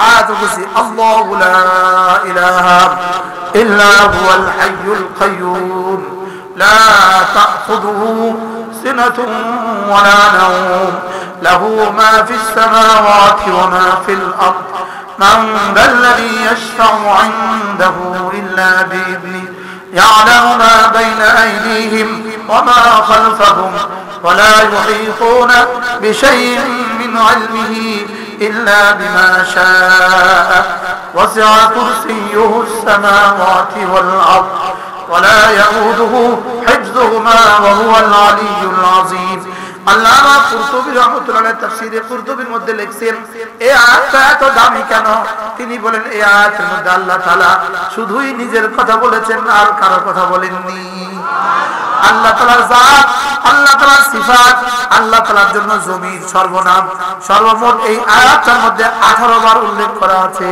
আয়াতুল কুরসি আল্লাহু লা ইলাহা ইল্লা হুয়াল হাইয়ুল কাইয়্যুম লা তাখুযুহু সিনাতুন ওয়া লা নাওম লাহু মা ফিস সামাওয়াতি ওয়া মা ফিল আরদ মান যাল্লাযী ইয়াশফা'ু 'ইনদাহু ইল্লা বিইذনিহি يعلم ما بين أيديهم وما خلفهم ولا يحيطون بشيء من علمه إلا بما شاء وسع كرسيه السماوات والأرض ولا يؤوده حفظهما وهو العلي العظيم আল্লামা কুরতুবী রাহমাতুল্লাহ আলাইহি তাফসীরে কুরতুবীর মধ্যে লিখছেন এই আয়াতটা এত দামি কেন? তিনি বলেন এই আয়াতের মধ্যে আল্লাহ তাআলা শুধুই নিজের কথা বলেছেন আর কারো কথা বলেননি। আল্লাহ তাআলার জাত, আল্লাহ তাআলার সিফাত, আল্লাহ তাআলার জন্য জমির সর্বনাম সর্বমোট এই আয়াতটার মধ্যে 18 বার উল্লেখ করা আছে।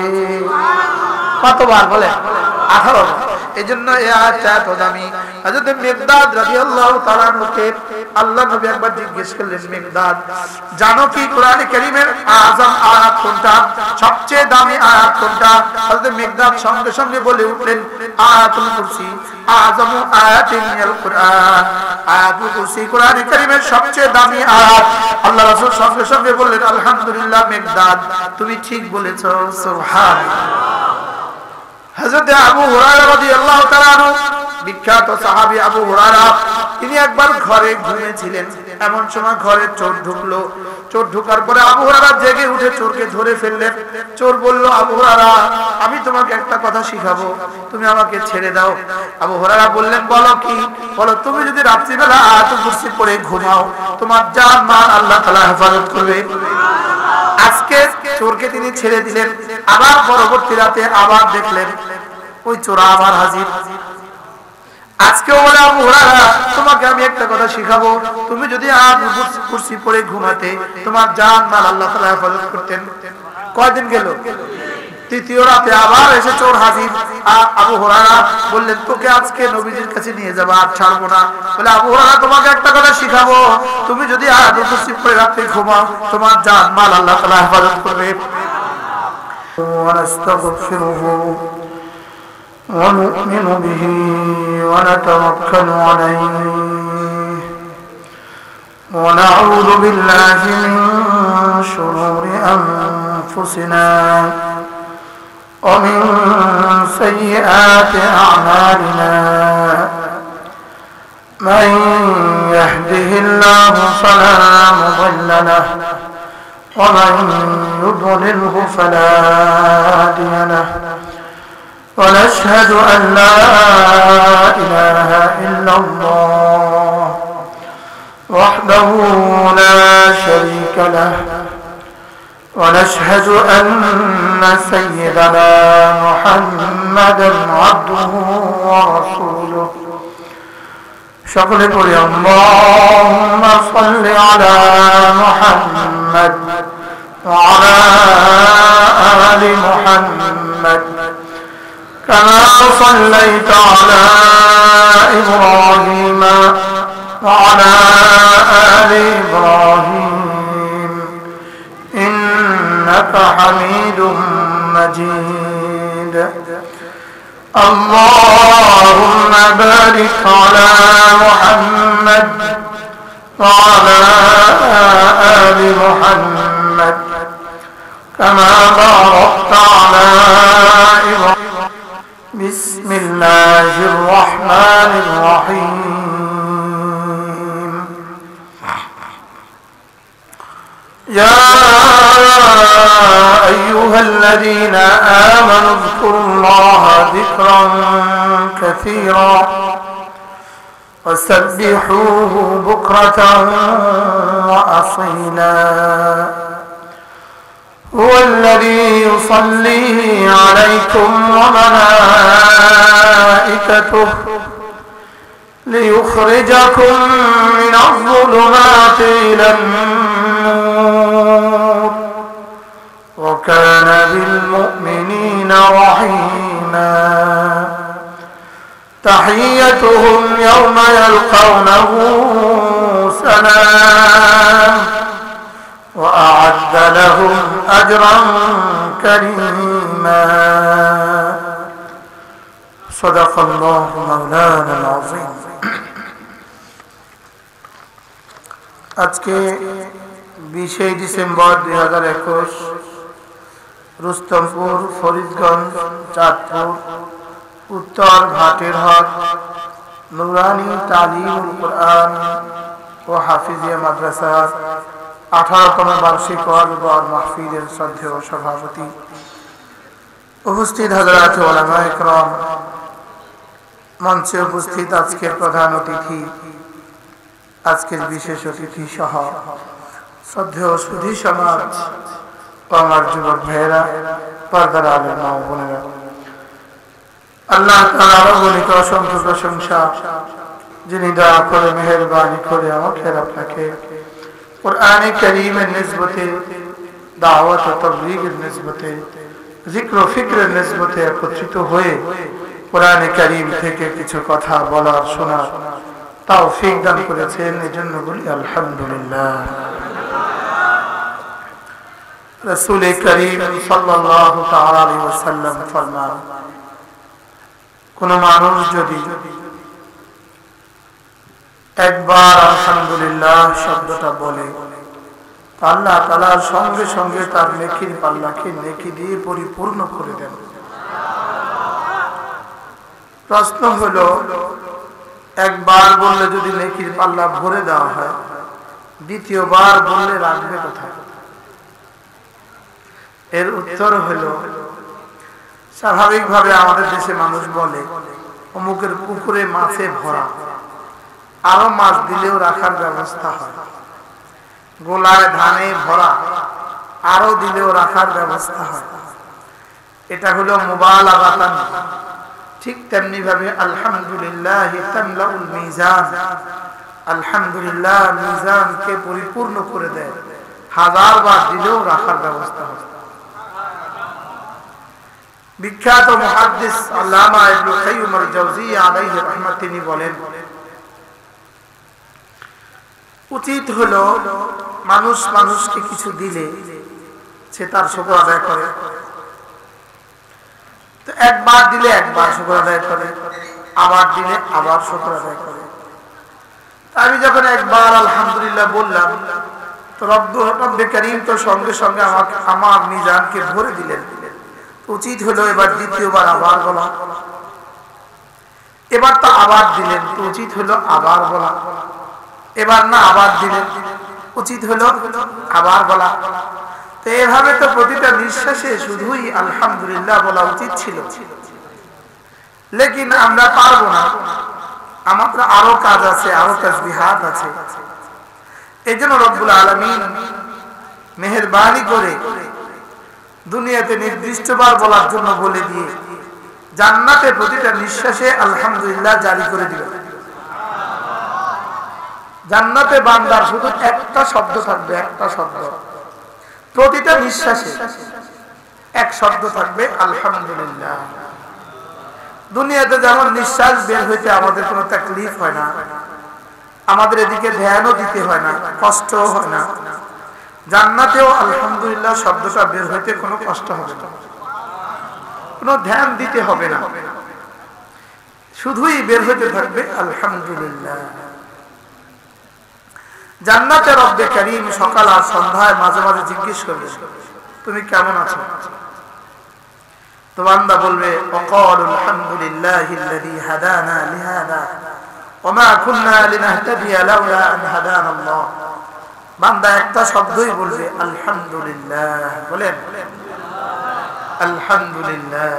কতবার বলে? 18 বার। এজন্য এই আয়াতটা এত দামি। হযরত মিকদাদ রাদিয়াল্লাহু তাআলা আনহুকে আল্লাহ নবী একবার জিজ্ঞেস করলেন, মিকদাদ জানো কি কোরআনে কারীমের আযম আয়াত কোনটা, সবচেয়ে দামি আয়াত কোনটা? হযরত মিকদাদ সঙ্গে সঙ্গে বলে উঠলেন আয়াতুল কুরসি আযম আয়াতিন মিনাল কুরআন। আয়াতুল কুরসি কোরআনে কারীমের সবচেয়ে দামি আয়াত। আল্লাহ রাসূল সঙ্গে সঙ্গে বললেন আলহামদুলিল্লাহ মিকদাদ, তুমি ঠিক বলেছো, সুবহানাল্লাহ। হযরত আবু হুরায়রা রাদিয়াল্লাহু তাআলা আনহু, বিখ্যাত সাহাবী আবু হুরায়রা, তিনি একবার ঘরে ঘুমিয়েছিলেন। এমন সময় ঘরে চোর ঢুকলো। চোর ঢোকার পরে আবু হুরায়রা জেগে উঠে চোরকে ধরে ফেললেন। চোর বলল, আবু হুরায়রা আমি তোমাকে একটা কথা শিখাবো, তুমি আমাকে ছেড়ে দাও। আবু হুরায়রা বললেন, বলো কি? বলো, তুমি যদি রাত্রিবেলা আয়াতুল কুরসি পড়ে ঘুমাও তোমার জান মাল আল্লাহ তাআলা হেফাজত করবে। আজকে চোরকে তিনি ছেড়ে দিলেন। আবার পরবর্তী রাতে আবার দেখলেন ওই চোর আবার হাজির। আজকেও বলে, আবু হুরায়রা তোমাকে আমি একটা কথা শিখাবো, তুমি যদি আয়াতুল কুরসি পড়ে ঘুমাতে তোমার জান মাল আল্লাহ তাআলা হেফাজত করতেন। কয়দিন গেল? তৃতীয় রাতে আবার এসে চোর হাজির। আবু হুরায়রা বললেন, তোকে আজকে নবীজির কাছে নিয়ে যাবো, আর ছাড়বো না। বলে, আবু হুরায়রা তোমাকে একটা কথা শিখাবো, তুমি যদি আয়াতুল কুরসি পড়ে রাতে ঘুমাও তোমার জান মাল আল্লাহ তাআলা হেফাজত করবে। ونؤمن به ونتوكل عليه ونعوذ بالله من شرور أنفسنا ومن سيئات أعمالنا من يهده الله فلا مضل له ومن يضلله فلا هادي له ونشهد أن لا إله إلا الله وحده لا شريك له ونشهد أن سيدنا محمدا عبده ورسوله شكر اللهم صل على محمد وعلى آل محمد كما صليت على إبراهيم وعلى آل إبراهيم إنك حميد مجيد اللهم بارك على محمد وعلى آل محمد كما باركت على إبراهيم بسم الله الرحمن الرحيم يا أيها الذين آمنوا اذكروا الله ذكرا كثيرا وسبحوه بكرة وأصيلا هو الذي يصلي عليكم وملائكته ليخرجكم من الظلمات إلى النور وكان بالمؤمنين رحيما تحيتهم يوم يلقونه سلام وأعد لهم أجرا كريما صدق الله مولانا العظيم আজকে 20 ডিসেম্বর 2021 রুস্তমপুর ফরিদগঞ্জ চাঁদপুর উত্তর ভাটেরহাট নুরানি তালিমুল কুরআন ও হাফিজিয়া মাদ্রাসার 18তম বার্ষিক ওয়াজ মাহফিলের শ্রদ্ধেয় সভাপতি উপস্থিত হযরত উলামায়ে কেরাম মঞ্চে উপস্থিত আজকের প্রধান অতিথি আজকের বিশেষ অতিথি সহ শ্রদ্ধেয় সুধী সমাজ ও আমার যুবক ভাইয়েরা পর্দার আলের মা ও বোনেরা আল্লাহ তাআলার অগণিত অসংখ্য প্রশংসা যিনি দয়া করে মেহেরবানি করে আমাকে আপনাকে কুরআনে কারীমের নিসবতে দাওয়াত ও তাবলীগের নিসবতে জিক্র ও ফিকরের নিসবতে একত্রিত হয়ে কুরআনে কারীম থেকে কিছু কথা বলার শোনার তৌফিক দান করেছেন এজন্য বলি আলহামদুলিল্লাহ। রাসূল করিম সাল্লাল্লাহু তাআলা আলাইহি ওয়াসাল্লাম ফরমান কোন মানুষ যদি একবার আলহামদুলিল্লাহ শব্দটা বলে আল্লাহ তাআলার সঙ্গে সঙ্গে তার নেকির পাল্লাকে নেকি দিয়ে পরিপূর্ণ করে দেন। প্রশ্ন হলো একবার বললে যদি নেকির পাল্লা ভরে দেওয়া হয় দ্বিতীয়বার বললে রাখবে কোথায়? এর উত্তর হলো স্বাভাবিকভাবে আমাদের দেশে মানুষ বলে অমুকের পুকুরে মাছে ভরা, আরো মাছ দিলেও রাখার ব্যবস্থা হয়, গোলায় ধানে ভরা, আরো দিলেও রাখার ব্যবস্থা হয়। এটা হলো মুবালাগাতান। ঠিক তেমনি ভাবে আলহামদুলিল্লাহ তামলাউল মিজান, আলহামদুলিল্লাহ মিজানকে পরিপূর্ণ করে দেয়, হাজার বার দিলেও রাখার ব্যবস্থা হয়। বিখ্যাত মুহাদ্দিস আল্লামা ইবনে কাইয়্যিম আল-জাওজিয়্যি আলাইহি রাহমাত তিনি বলেন উচিত হলো মানুষ মানুষকে কিছু দিলে সে তার শুকর আদায় করে। তো একবার দিলে একবার শুকর আদায় করে, আবার দিলে আবার শুকর আদায় করে। আমি যখন একবার আলহামদুলিল্লাহ বললাম তো রব্বে কারীম তো সঙ্গে সঙ্গে আমার মিজানকে ভরে দিলেন। উচিত হলো এবার দ্বিতীয়বার আবার বলা, এবার তো আবার দিলেন তো উচিত হলো আবার বলা, এবার না আবার দিলেন উচিত হলো আবার বলা। তো এভাবে তো প্রতিটা নিঃশ্বাসে শুধুই আলহামদুলিল্লাহ বলা উচিত ছিল, লেকিন আমরা পারবো না, আমাদের আরো কাজ আছে, আরো তাসবিহাত আছে। এইজন্য রব্বুল আলামিন মেহেরবানি করে দুনিয়াতে নির্দিষ্টবার বলার জন্য বলে দিয়ে জান্নাতে প্রতিটা নিঃশ্বাসে আলহামদুলিল্লাহ জারি করে দিল। জান্নাতে বান্দার শুধু একটা শব্দ থাকবে, একটা শব্দ, প্রতিটা নিঃশ্বাসে এক শব্দ থাকবে আলহামদুলিল্লাহ। দুনিয়াতে যেমন নিঃশ্বাস বের হইতে আমাদের কোনো তাকলিফ হয় না, আমাদের এদিকে ধ্যানও দিতে হয় না, কষ্টও হয় না, জান্নাতেও আলহামদুলিল্লাহ শব্দটা বের হইতে কোনো কষ্ট হবে না, কোনো ধ্যান দিতে হবে না, শুধুই বের হইতে থাকবে আলহামদুলিল্লাহ। জান্নাতে রব্বে কারীম সকাল আর সন্ধ্যায় মাঝে মাঝে জিজ্ঞেস করবে তুমি কেমন আছো? তো বান্দা বলবে ওয়াকালু আলহামদুলিল্লাহিল্লাযী হাদানা লিহাদা ওয়া মা কুননা লিনাহতাদিয়া লাউলা আন হাদানাল্লাহ। বান্দা একটা শব্দই বলবে আলহামদুলিল্লাহ। বলেন আলহামদুলিল্লাহ।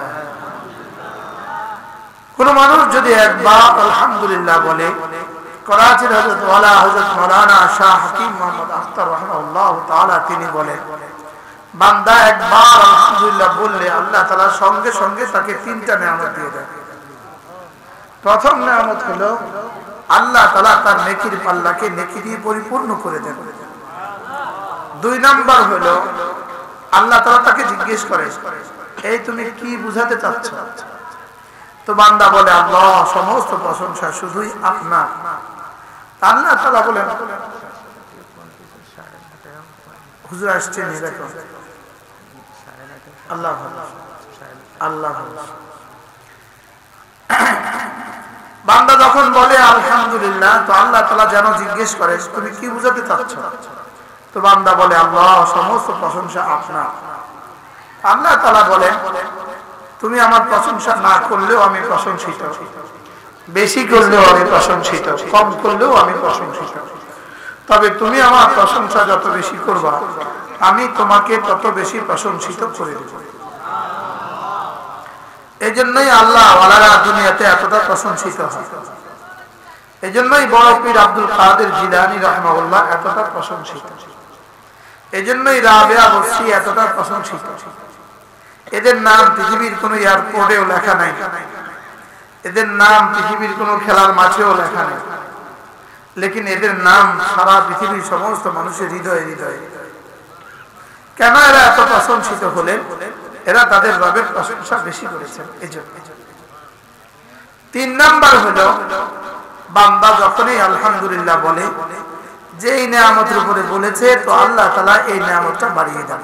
কোন মানুষ যদি একবার আলহামদুলিল্লাহ বলে, করাচির হযরত ওয়ালা হযরত মাওলানা শাহ হাকিম মুহাম্মদ আখতার রাহিমাহুল্লাহ তাআলা তিনি বলেন বান্দা একবার আলহামদুলিল্লাহ বললে আল্লাহ তাআলা সঙ্গে সঙ্গে তাকে তিনটা নিয়ামত দিয়ে দেন। প্রথম নিয়ামত হলো আল্লাহ তাআলা তার নেকির পাল্লাকে নেকি দিয়ে পরিপূর্ণ করে দেন। দুই নাম্বার হলো আল্লাহ তাআলা তাকে জিজ্ঞেস করে এই তুমি কি বুঝাতে চাচ্ছ? তো বান্দা বলে আল্লাহ সমস্ত প্রশংসা শুধুই আপনার। আল্লাহ তাআলা বলেন হুজুর আসছেন, দেখো আল্লাহ আল্লাহ। বান্দা যখন বলে আলহামদুলিল্লাহ, তো আল্লাহ তাআলা যেন জিজ্ঞেস করে তুমি কি বুঝাতে চাচ্ছ? তো বান্দা বলে আল্লাহ সমস্ত প্রশংসা আপনার। আল্লাহ তাআলা বলেন তুমি আমার প্রশংসা না করলেও আমি প্রশংসিত, বেশি করলেও আমি প্রশংসিত, কম করলেও আমি প্রশংসিত। তবে তুমি আমার প্রশংসা যত বেশি করবা আমি তোমাকে তত বেশি প্রশংসিত করে দেব। এই জন্যই আল্লাহ ওয়ালারা দুনিয়াতে এতটা প্রশংসিত হয়। এই জন্যই বড় পীর আব্দুল কাদের জিলানী রাহিমাহুল্লাহ এতটা প্রশংসিত। এই জন্যই রাবেয়া বসরি এতটা প্রশংসিত। এদের নাম পৃথিবীর কোন এয়ারপোর্টেও লেখা নাই, এদের নাম পৃথিবীর কোন খেলার মাঠেও লেখা নেই, লেকিন এদের নাম সারা পৃথিবীর সমস্ত মানুষের হৃদয়ে হৃদয়ে। কেন এরা এত প্রশংসিত হলেন? এরা তাদের রবের প্রশংসা বেশি করেছেন। এজন্য 3 নাম্বার হলো বান্দা যখনই আলহামদুলিল্লাহ বলে, যে এই নিয়ামতের উপরে বলেছে, তো আল্লাহ তাআলা এই নিয়ামতটা বাড়িয়ে দেন,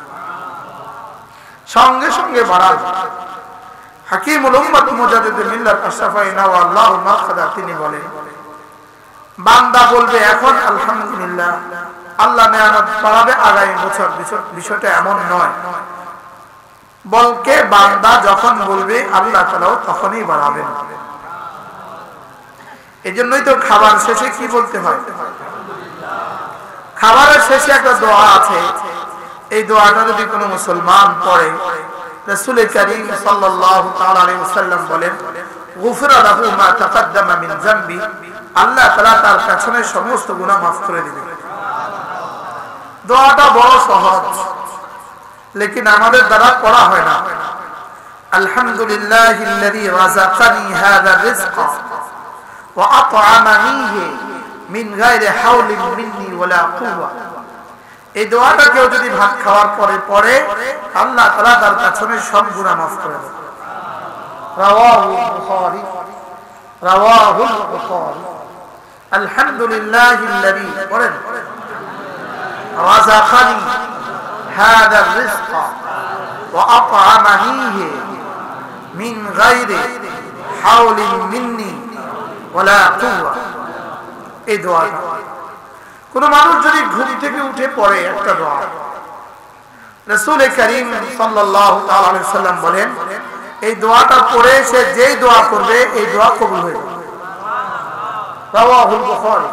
সঙ্গে সঙ্গে বাড়ান। হাকিমুল উম্মাত মুজাদ্দিদ মিল্লাত আশরাফাইনা ওয়া আল্লাহু মাখদা তিনি বলেন বান্দা বলবে এখন আলহামদুলিল্লাহ, আল্লাহ নিয়ামত বাড়াবে আগামী বছর। বিষয়টা এমন নয়, বলকে বান্দা যখন বলবে আল্লাহ তাআলাও তখনই বাড়াবেন। এজন্যই তো খাবার শেষে কি বলতে হয়? খাবারের শেষে একটা দোয়া আছে, এই দোয়াটা যদি কোনো মুসলমান পড়ে, রাসূল কারীম সাল্লাল্লাহু তাআলা আলাইহি ওয়াসাল্লাম বলেন গুফিরা লাহু মা তাকাদ্দামা মিন যামবি, আল্লাহ তাআলা তার পেছনের সমস্ত গুনাহ মাফ করে দিবেন। দোয়াটা বড় সহজ, লেকিন আমাদের দ্বারা পড়া হয় না। আলহামদুলিল্লাহিল্লাযী রাযাকানি হাযা রিজকা ওয়া আত'আমানি মিন গায়রি হাওলিন মিন্নি ওয়ালা কুওয়া। এই দোয়াটা কেউ যদি ভাত খাওয়ার পরে পড়ে, আল্লাহ তাআলা তার পেছনের সব গুনাহ মাফ করে দেন। রাওয়াহুল বুখারী, রাওয়াহুল বুখারী। আলহামদুলিল্লাহিল্লাযী বলেন রাযাকানি হাযা রিজকা ওয়া আত'আমানি মিন গায়রি হাওলিন মিন্নি ওয়ালা কুওয়া। এই দোয়াটা কোন মানুষ যদি ঘুম থেকে উঠে পড়ে একটা দোয়া, রাসূল কারীম সাল্লাল্লাহু তাআলা আলাইহি সাল্লাম বলেন এই দোয়াটা পড়ে সে যেই দোয়া করবে এই দোয়া কবুল হয়ে যাবে। রাওয়াহুল বুখারী।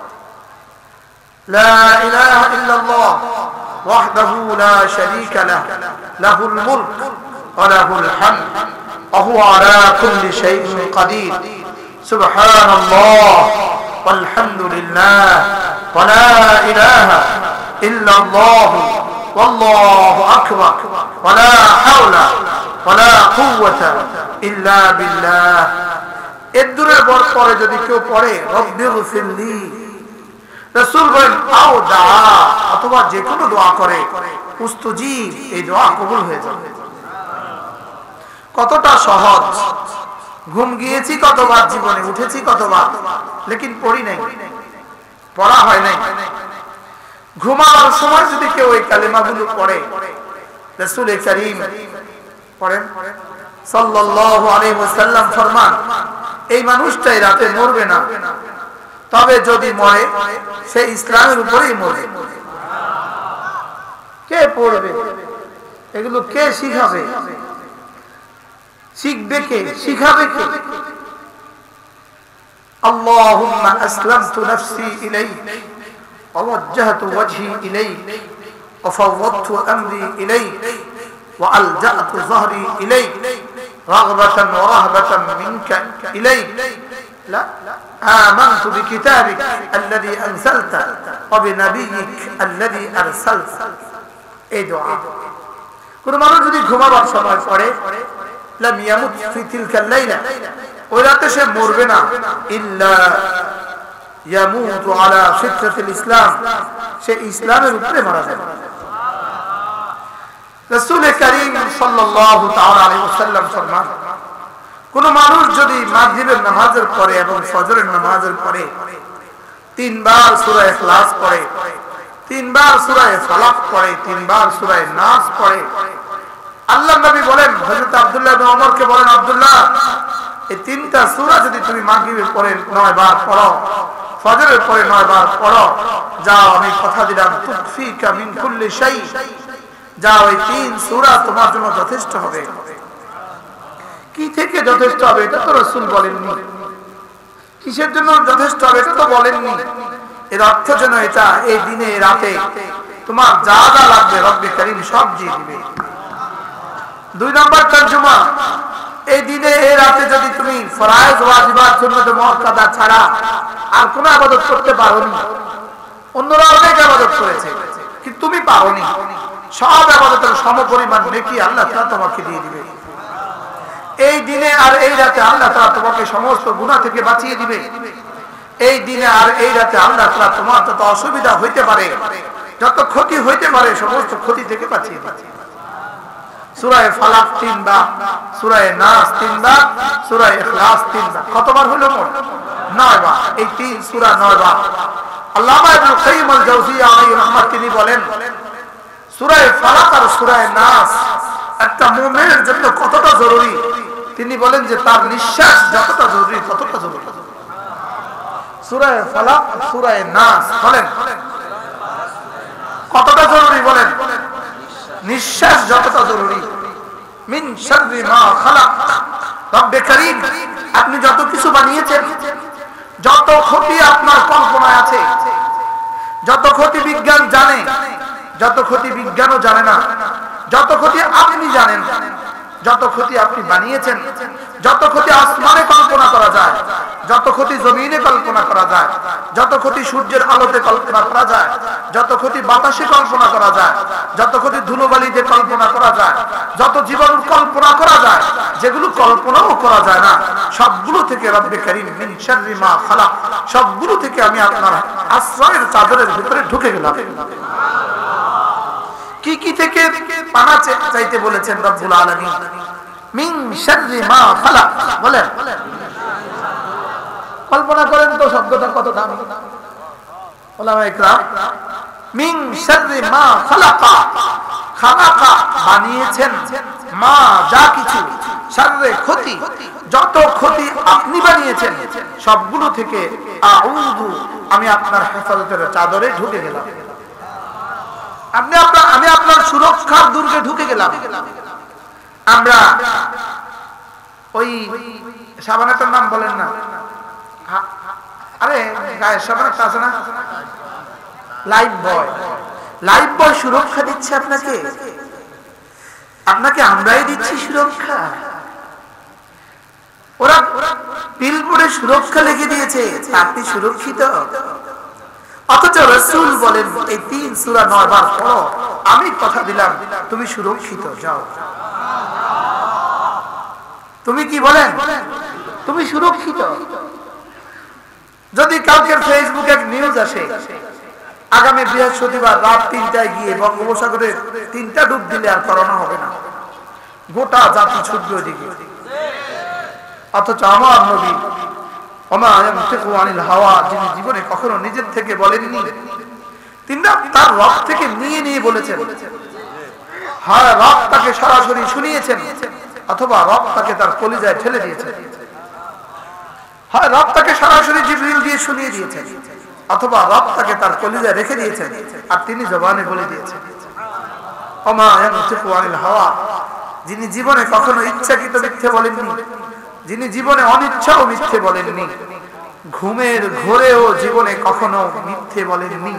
লা ইলাহা ইল্লাল্লাহ ওয়াহদাহু লা শারীকা লাহু লাহুল মুলক ওয়া লাহুল হামদ ওয়া হুয়া আলা কুল্লি শাইইন কাদির। সুবহানাল্লাহ ওয়ালহামদুলিল্লাহ ওয়া লা ইলাহা ইল্লাল্লাহ ওয়াল্লাহু আকবার ওয়া লা হাওলা ওয়া লা কুওয়াতা ইল্লা বিল্লাহ। এর দূরের পরে যদি কেউ পড়ে রব্বিগফিরলি, রাসূল বলেন আও দা, অথবা যে কোনো দোয়া করে উস্তুজিব, এই দোয়া কবুল হয়ে যাবে। কতটা সহজ! ঘুম গিয়েছি কতবার জীবনে, উঠেছি কতবার, লেকিন পড়ি নাই, পড়া হয় নাই। ঘুমানোর সময় যদি কেউ এই কালিমাগুলো পড়ে, রাসূল কারীম পড়েন সাল্লাল্লাহু আলাইহি ওয়াসাল্লাম ফরমান এই মানুষটাই রাতে মরবে না, তবে যদি মরে সে ইসলামের উপরেই মরবে। কে পড়বে এগুলো? কে শিখাবে? শিখবে কে? শিখাবে কে? আল্লাহুম্মা আসলামতু নাফসি ইলাইক ওয়া ওয়াজ্জাহতু ওয়াজহি ইলাইক ওয়া ফাওwadtu আমরি ইলাইক ওয়া আলজা'তু যহরি ইলাইক রাগবাতান ওয়া রাহবাতান মিনকা ইলাইক লা আমানতু বিকিতাবিক আল্লাযী আনসালতা ওয়া বিনাবিয়িক আল্লাযী আরসালতা। এই দোয়া কোন মানুষ যদি ঘুমাবার সময় পড়ে, লাম ইয়ামুত ফি তিলকা লাইলা, ওই রাতে সে মরবে না, ইল্লা ইয়ামুতু আলা ফিতরাতিল ইসলাম, সে ইসলামের উপরে মারা যাবে। রাসূল কারীম সাল্লাল্লাহু তাআলা আলাইহি ওয়াসাল্লাম ফরমান কোন মানুষ যদি মাগরিবের নামাজের পরে এবং ফজরের নামাজের পরে 3 বার সূরা ইখলাস পড়ে, 3 বার সূরা ফালাক পড়ে, 3 বার সূরা নাস পড়ে, আল্লাহ নবী বলেন হযরত আব্দুল্লাহ ইবনে ওমরকে বলেন, আব্দুল্লাহ এই তিনটা সূরা যদি তুমি মাগরিবের পরে 9 বার পড়ো, ফজরের পরে 9 বার পড়ো, যাও আমি কথা দিলাম তুকফিকা মিন কুল্লি শাই, যাও এই তিন সূরা তোমার জন্য যথেষ্ট হবে। কি থেকে যথেষ্ট হবে এটা তো রাসূল বলেননি, কিসের জন্য যথেষ্ট হবে এটা তো বলেননি। এর অর্থ যেন এটা এই দিনে রাতে তোমার যা যা লাগবে রব্বে কারীম সব দিয়ে দিবে। 2 নম্বর তরজমা, এই দিনে এই রাতে যদি তুমি ফরজ ওয়াজিবাত সুন্নাত মুআক্কাদা ছাড়া আর কোনো ইবাদত করতে পারোনি, অন্যরা অনেক ইবাদত করেছে কিন্তু তুমি পারোনি, সব ইবাদতের সমপরিমাণ নেকি আল্লাহ তাআলা তোমাকে দিয়ে দিবে। এই দিনে আর এই রাতে আল্লাহ তাআলা তোমাকে সমস্ত গুনাহ থেকে বাঁচিয়ে দিবে। এই দিনে আর এই রাতে আল্লাহ তাআলা তোমার যত অসুবিধা হইতে পারে, যত ক্ষতি হইতে পারে সমস্ত ক্ষতি থেকে বাঁচিয়ে দিবে। সূরা ফালাক 3 বার, সূরা নাস 3 বার, সূরা ইখলাস 3 বার, কতবার হলো মোট 9 বার। এই 3 সূরা 9 বার। আল্লামা ইবনে কাইয়িম আল-জাওজিয়া আলাইহি রাহমাত তিনি বলেন সূরা ফালাক আর সূরা নাস একটা মুমিনের জন্য কতটা জরুরি, তিনি বলেন যে তার নিঃশ্বাস যতটা জরুরি ততটা জরুরি। সূরা ফালাক সূরা নাস বলেন কতটা জরুরি, বলেন নিঃশ্বাস যতটা জরুরি। মিন শাররি মা খালাক, রব্বে কারীম আপনি যত কিছু বানিয়েছেন, যত ক্ষতি আপনার কল্পনায় আছে, যত ক্ষতি বিজ্ঞান জানে, যত ক্ষতি বিজ্ঞানও জানে না, যত ক্ষতি আপনি জানেন, যত ক্ষতি আপনি বানিয়েছেন, যত ক্ষতি আসমানে কল্পনা করা যায়, যত ক্ষতি জমিনে কল্পনা করা যায়, যত ক্ষতি সূর্যের আলোতে কল্পনা করা যায়, যত ক্ষতি বাতাসে কল্পনা করা যায়, যত ক্ষতি ধুলোবালিতে কল্পনা করা যায়, যত জীবাণুর কল্পনা করা যায়, যেগুলো কল্পনাও করা যায় না, সবগুলো থেকে রব্বে কারীম মিন শাররি মা খালাক, সবগুলো থেকে আমি আপনার আশ্রয়ের চাদরের ভিতরে ঢুকে গেলাম। কি কি থেকে পানা চাইতে বলেছেন রব্বুল আলামিন? মিন শাররি মা খালাক, বলেন কল্পনা করেন তো শব্দটা কত দামি। ওলামা ইকরাম মিন শাররি মা খালাকা, খালাকা বানিয়েছেন, মা যা কিছু, শাররে ক্ষতি, যত ক্ষতি আপনি বানিয়েছেন সবগুলো থেকে আউযু আমি আপনার হেফাজতের চাদরে ঢুকে গেলাম। আমি আপনার সুরক্ষার দুর্গে ঢুকে গেলাম। আমরা ওই সাবানাটার নাম বলেন না, আরে গায়ের সাবানাটা আছে না, লাইফ বয়। লাইফ বয় সুরক্ষা দিচ্ছে আপনাকে, আপনাকে আমরাই দিচ্ছি সুরক্ষা। ওরা বিলবোর্ডে সুরক্ষা লিখে দিয়েছে, আপনি সুরক্ষিত। অথচ রাসূল বলেন এই 3 সূরা 9 বার পড়ো, আমি কথা দিলাম তুমি সুরক্ষিত। যাও, তুমি কি বলেন, তুমি সুরক্ষিত। যদি কালকে ফেসবুকে এক নিউজ আসে আগামী বৃহস্পতিবার রাত 3টায় গিয়ে বঙ্গোপসাগরে 3টা ডুব দিলে আর করোনা হবে না, গোটা জাতি ছুটবে ওদিকে। অথচ আমার নবী ওমা ইয়ানতিকু আনিল হাওয়া, যিনি জীবনে কখনো নিজের থেকে বলেননি, তিনি তার রব থেকে নিয়ে নিয়ে বলেছেন। হয় রব তাকে সরাসরি শুনিয়েছেন, অথবা রব তাকে তার কলিজায় ঠেলে দিয়েছেন। হয় রব তাকে সরাসরি জিবরিল দিয়ে শুনিয়ে দিয়েছেন, অথবা রব তাকে তার কলিজায় রেখে দিয়েছেন আর তিনি জবানে বলে দিয়েছেন। ওমা ইয়ানতিকু আনিল হাওয়া, যিনি জীবনে কখনো ইচ্ছাকৃত মিথ্যে বলেননি, যিনি জীবনে অনিচ্ছাও মিথ্যে বলেননি, ঘুমের ঘোরেও জীবনে কখনো মিথ্যে বলেননি,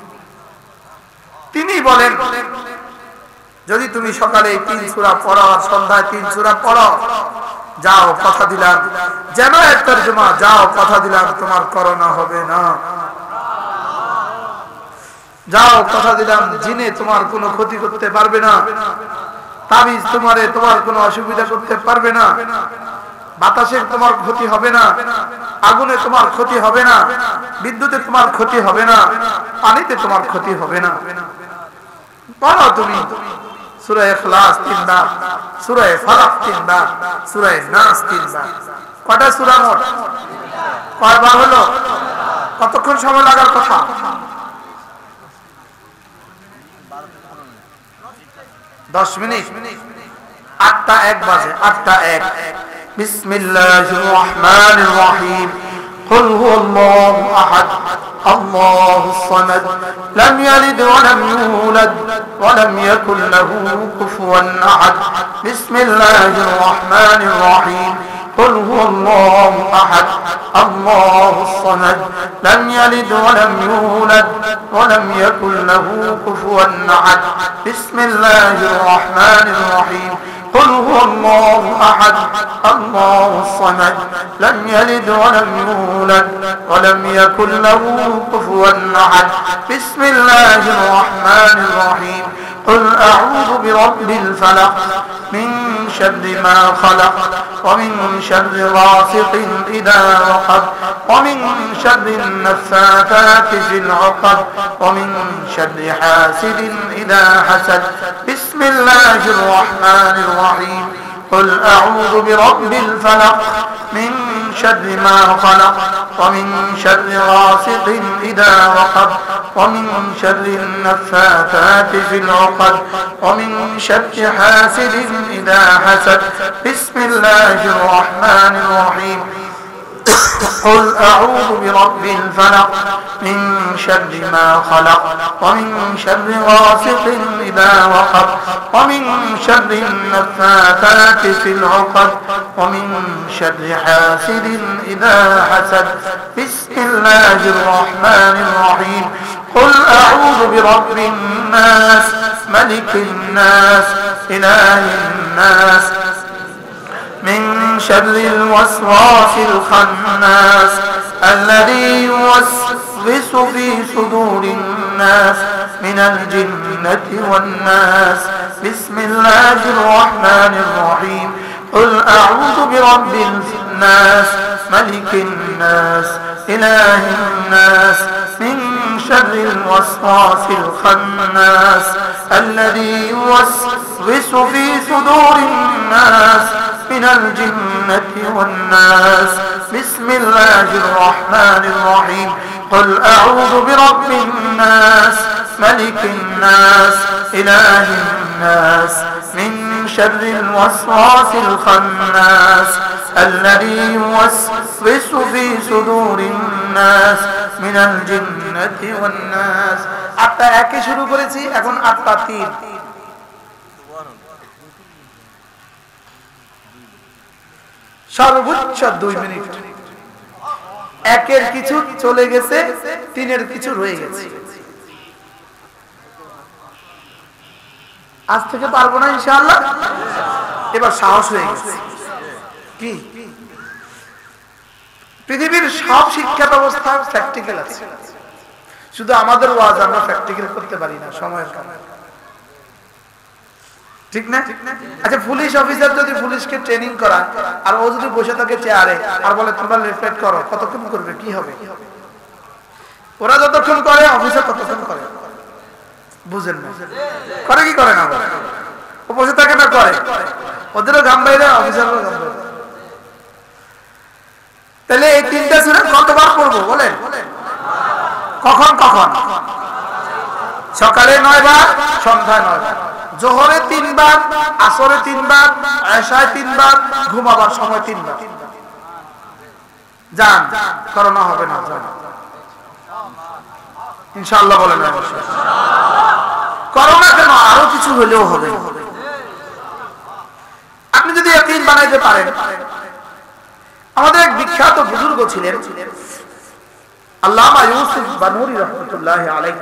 তিনি বলেন যদি তুমি সকালে 3 সূরা পড়ো আর সন্ধ্যায় 3 সূরা পড়ো, যাও কথা দিলাম, যেন এক তরজমা, যাও কথা দিলাম তোমার করোনা হবে না। যাও কথা দিলাম জিনে তোমার কোনো ক্ষতি করতে পারবে না, তাবিজ তোমার কোনো অসুবিধা করতে পারবে না, বাতাসে তোমার ক্ষতি হবে না, আগুনে তোমার ক্ষতি হবে না, বিদ্যুতে তোমার ক্ষতি হবে না, পানিতে তোমার ক্ষতি হবে না। পড়ো তুমি সূরা ইখলাস 3 বার, সূরা ফালাক 3 বার, সূরা নাস 3 বার। কয়টা সূরা মোট? কয়বার হলো? কতক্ষণ সময় লাগার কথা? 10 মিনিট। 8টা 1 বাজে, 8টা 1। বিসমিল্লাহির রহমানির রহিম। قل هو الله أحد الله الصمد لم يلد ولم يولد ولم يكن له كفوا أحد بسم الله الرحمن الرحيم قل هو الله أحد الله الصمد لم يلد ولم يولد ولم يكن له كفوا أحد بسم الله الرحمن الرحيم قل هو الله أحد الله الصمد لم يلد ولم يولد ولم يكن له كفوا أحد بسم الله الرحمن الرحيم قل أعوذ برب الفلق من شر ما خلق ومن شر غاسق إذا وقب ومن شر النفاثات في العقد ومن شر حاسد إذا حسد بسم الله الرحمن الرحيم قل أعوذ برب الفلق من شر ما خلق ومن شر غاسق إذا وقب ومن شر النفاثات في العقد ومن شر حاسد إذا حسد بسم الله الرحمن الرحيم قل أعوذ برب الفلق من شر ما خلق ومن شر غاسق إذا وقب ومن شر النفاثات في العقد ومن شر حاسد إذا حسد بسم الله الرحمن الرحيم قل أعوذ برب الناس ملك الناس إله الناس من شر الوسواس الخناس الذي يوسوس في صدور الناس من الجنة والناس بسم الله الرحمن الرحيم قل أعوذ برب الناس ملك الناس إله الناس من شر الوسواس الخناس الذي يوسوس في صدور الناس من الجنة والناس بسم الله الرحمن الرحيم قل أعوذ برب الناس ملك الناس إله الناس من شر الوسواس الخناس الذي يوسوس في صدور الناس من الجنة والناس 8টা 1 শুরু করেছি, এখন 8টা 3। সর্বোচ্চ 2 মিনিট। 1-এর কিছু চলে গেছে, 3-এর কিছু রয়ে গেছে। আজ থেকে পারবো না ইনশাআল্লাহ। এবার সাহস হয়ে গেছে। কি পৃথিবীর সব শিক্ষা ব্যবস্থা প্র্যাকটিক্যাল আছে, শুধু আমাদের ওয়াজ আমরা প্র্যাকটিক্যাল করতে পারি না সময়ের কারণে, ঠিক না? আচ্ছা, পুলিশ অফিসার যদি পুলিশকে ট্রেনিং করা আর ও যদি বসে থাকে চেয়ারে আর বলে তোমরা রিফ্লেক্ট করো, কতক্ষণ করবে? কি হবে? ওরা যতক্ষণ করে অফিসার ততক্ষণ করে। বুঝেন না? করে কি করে না? ও বসে থাকে না, করে। ওদেরও ঘাম বাইরে, অফিসারও ঘাম বাইরে। তাহলে এই 3টা সূরা কতবার পড়বো বলেন? কখন কখন? সকালে 9 বার, সন্ধ্যায় 9 বার, জোহরে 3 বার, আসরে 3 বার, এশায় 3 বার, ঘুমাবার সময় 3 বার। যান, করোনা হবে না, যান ইনশাআল্লাহ বলেন। করোনা কেন, আরো কিছু হলেও হবে। আপনি যদি ইয়াকিন বানাইতে পারেন। আমাদের এক বিখ্যাত বুজুর্গ ছিলেন আল্লামা ইউসুফ বানুরী রাহমাতুল্লাহি আলাইহি।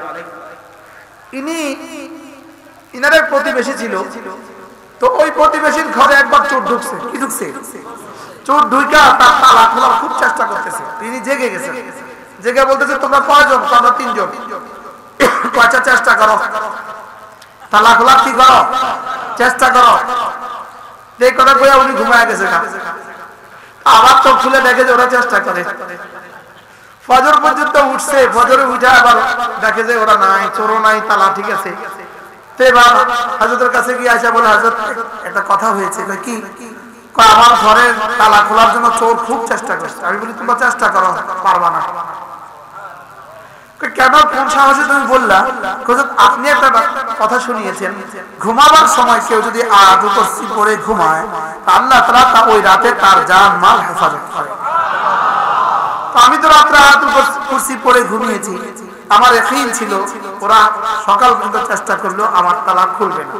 ইনার এক প্রতিবেশী ছিল, তো ওই প্রতিবেশীর ঘরে একবার চোর ঢুকছে। কি ঢুকছে? চোর ঢুইকা তার তালা খোলার খুব চেষ্টা করতেছে। তিনি জেগে গেছেন, জেগে বলতেছে তোমরা কয়জন? আমরা 3 জন। আচ্ছা, চেষ্টা করো, তালা খোলার কি করো, চেষ্টা করো। এই কথা কইয়া উনি ঘুমায় গেছে। আবার চোখ খুলে দেখে যে ওরা চেষ্টা করে। ফজর পর্যন্ত উঠছে, ফজরে উঠে আবার দেখে যে ওরা নাই, চোরও নাই, তালা ঠিক আছে। তো এবার হাজরতের কাছে গিয়ে আসা বলে, হাজরত একটা কথা হয়েছে। কি? আমার ঘরের তালা খোলার জন্য চোর খুব চেষ্টা করছে। আমি বলি তোমরা চেষ্টা করো, পারবা না। কেন, কোন সাহসে তুমি বললা? আপনি একটা কথা শুনিয়েছেন, ঘুমাবার সময় কেউ যদি আয়াতুল কুরসি পড়ে ঘুমায়, আল্লাহ তাআলা ওই রাতে তার জান মাল হেফাজত করে। তো আমি তো রাত্রে আয়াতুল কুরসি পড়ে ঘুমিয়েছি, আমার ইয়াকিন ছিল ওরা সকাল পর্যন্ত চেষ্টা করলো আমার তালাক খুলবে না।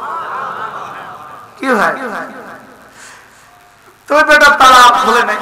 কি হয়? তো বেটা তালাক খুলে নাই।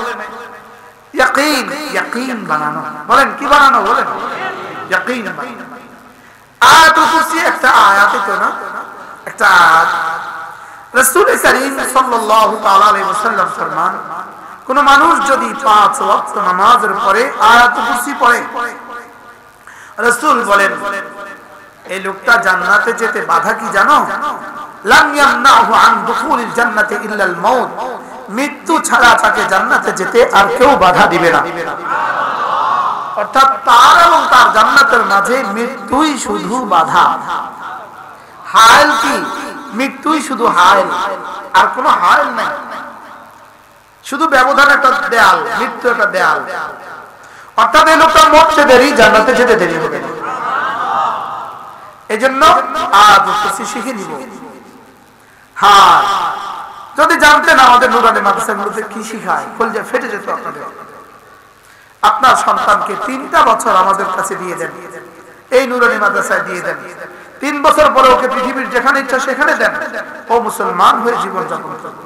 ইয়াকিন বানানো, বলেন কি বানানো? বলেন ইয়াকিন বানানো। আয়াতুল কুরসি একটা আয়াত তো না, একটা আয়াত। রাসূল করিম সাল্লাল্লাহু তাআলা আলাইহি ওয়াসাল্লাম ফরমান, কোন মানুষ যদি 5 ওয়াক্ত নামাজের পরে আয়াতুল কুরসি পড়ে, রাসূল বলেন এই লোকটা জান্নাতে যেতে বাধা কি জানো? লাম ইয়ামনাহু আন দুখুলিল জান্নাতি ইল্লা আল মাউত, মৃত্যু ছাড়া তাকে জান্নাতে যেতে আর কেউ বাধা দিবে না। অর্থাৎ তার এবং তার জান্নাতের মাঝে মৃত্যুই শুধু বাধা। হায়াল কি? মৃত্যুই শুধু হায়াল, আর কোনো হায়াল নাই। শুধু ব্যবধান একটা দেয়াল, মৃত্যু একটা দেয়াল। অর্থাৎ এই লোকটা মরতে দেরি, জান্নাতে যেতে দেরি হবে না। এই জন্য আয়াতুল কুরসি শিখে নিব। হ্যাঁ, যদি জানতেন আমাদের নুরানি মাদ্রাসাগুলোতে কি শিখায়, কলজা ফেটে যেত আপনাদের। আপনার সন্তানকে 3টা বছর আমাদের কাছে দিয়ে দেন, এই নুরানি মাদ্রাসায় দিয়ে দেন। 3 বছর পরে ওকে পৃথিবীর যেখানে ইচ্ছা সেখানে দেন, ও মুসলমান হয়ে জীবন যাপন করবে।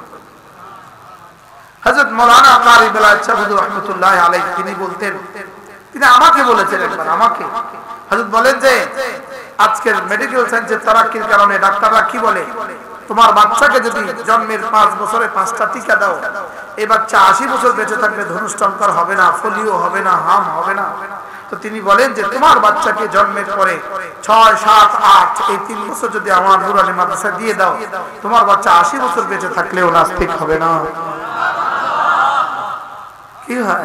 হযরত মাওলানা কারি বেলায়েত শাহ হুজুর রাহমাতুল্লাহি আলাইহি তিনি বলতেন, তিনি আমাকে বলেছেন একবার, আমাকে হযরত বলেন যে আজকের মেডিকেল সায়েন্সের তারাক্কির কারণে ডাক্তাররা কি বলে, তোমার বাচ্চাকে যদি জন্মের 5 বছরে 5টা টিকা দাও, এই বাচ্চা 80 বছর বেঁচে থাকবে, ধনুষ্টঙ্কর হবে না, ফোলিও হবে না, হাম হবে না। তো তিনি বলেন যে তোমার বাচ্চাকে জন্মের পরে 6, 7, 8 এই 3 বছর যদি আমার নুরানি মাদ্রাসা দিয়ে দাও, তোমার বাচ্চা 80 বছর বেঁচে থাকলেও নাস্তিক হবে না। কি হয়?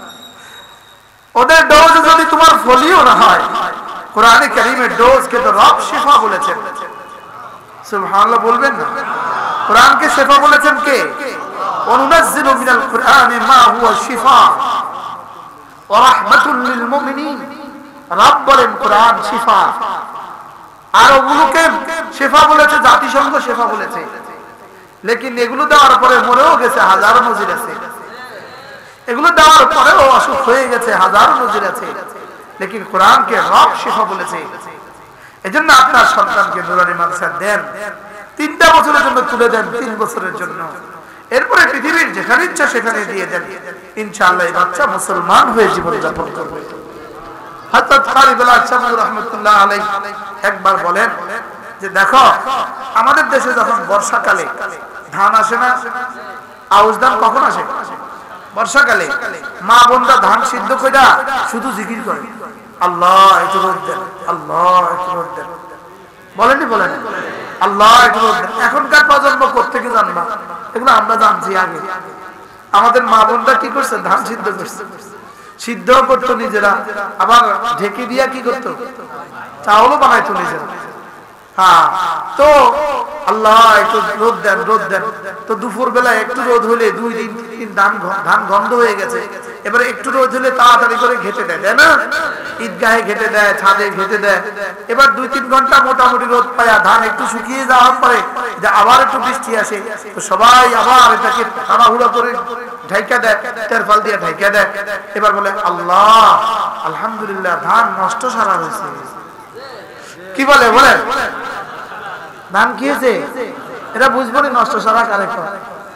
ওদের ডোজ যদি তোমার ফোলিও না হয়, কোরআনে কারীমের ডোজকে তো রব শিফা বলেছেন। সুবহানাল্লাহ বলবেন না? কোরআনকে শিফা বলেছেন কে? ওয়ানুনাজ্জিলু মিনাল কুরআনি মা হুয়া শিফা ওয়া রাহমাতুল লিল মুমিনিন। রব বলেন কোরআন শিফা, আর ওগুলোকে শিফা বলেছে জাতিসংঘ, শিফা বলেছে। লেকিন এগুলো দেওয়ার পরে মরেও গেছে হাজারো নজির আছে, এগুলো দেওয়ার পরেও অসুখ হয়ে গেছে হাজারো নজির আছে। লেকিন কোরআনকে রব শিফা বলেছে। এজন্য আপনার সন্তানকে নুরানি মাদ্রাসা দেন, 3টা বছরের জন্য তুলে দেন, 3 বছরের জন্য। এরপরে পৃথিবীর যেখানে ইচ্ছা সেখানে দিয়ে দেন, ইনশাআল্লাহ এই বাচ্চা মুসলমান হয়ে জীবন যাপন করবে। হযরত কারি বেলায়েত শাহ রাহমাতুল্লাহি আলাইহি একবার বলেন যে দেখো, আমাদের দেশে যখন বর্ষাকালে ধান আসে না, আউশ ধান কখন আসে? বর্ষাকালে। মা বোনরা ধান সিদ্ধ কইরা শুধু জিকির করে, আল্লাহ একটু রোদ দেন, আল্লাহ একটু রোদ দেন। বলেননি? বলেন আল্লাহ একটু রোদ দেন। এখনকার প্রজন্ম কোত্থেকে জানবা? এগুলো আমরা জানছি আগে। আমাদের মা বোনরা কি করছে? ধান সিদ্ধ করছে, সিদ্ধ করতো নিজেরা, আবার ঢেকে দিয়া কি করতো? চাউলও বানাইতো নিজেরা। হ্যাঁ, তো আল্লাহ একটু রোদ দেন, রোদ দেন। তো দুপুর বেলা একটু রোদ হলে 2 দিন 3 দিন ধান গন্ধ হয়ে গেছে, এবারে একটু রোদ হলে তাড়াতাড়ি করে ঘেটে দেয়, তাই না? ঈদগাহে ঘেটে দেয়, ছাদে ঘেটে দেয়। এবার 2-3 ঘন্টা মোটামুটি রোদ পায়া ধান একটু শুকিয়ে যাওয়ার পরে যে আবার একটু বৃষ্টি আসে, তো সবাই আবার এটাকে তাড়াহুড়া করে ঢাইকা দেয়, তেরফাল দিয়ে ঢাইকা দেয়। এবার বলে আল্লাহ আলহামদুলিল্লাহ, ধান নষ্ট সারা হয়েছে। কি বলে? বলে ধান কি হয়েছে? এটা বুঝবো না, নষ্ট সারা কারে কয়।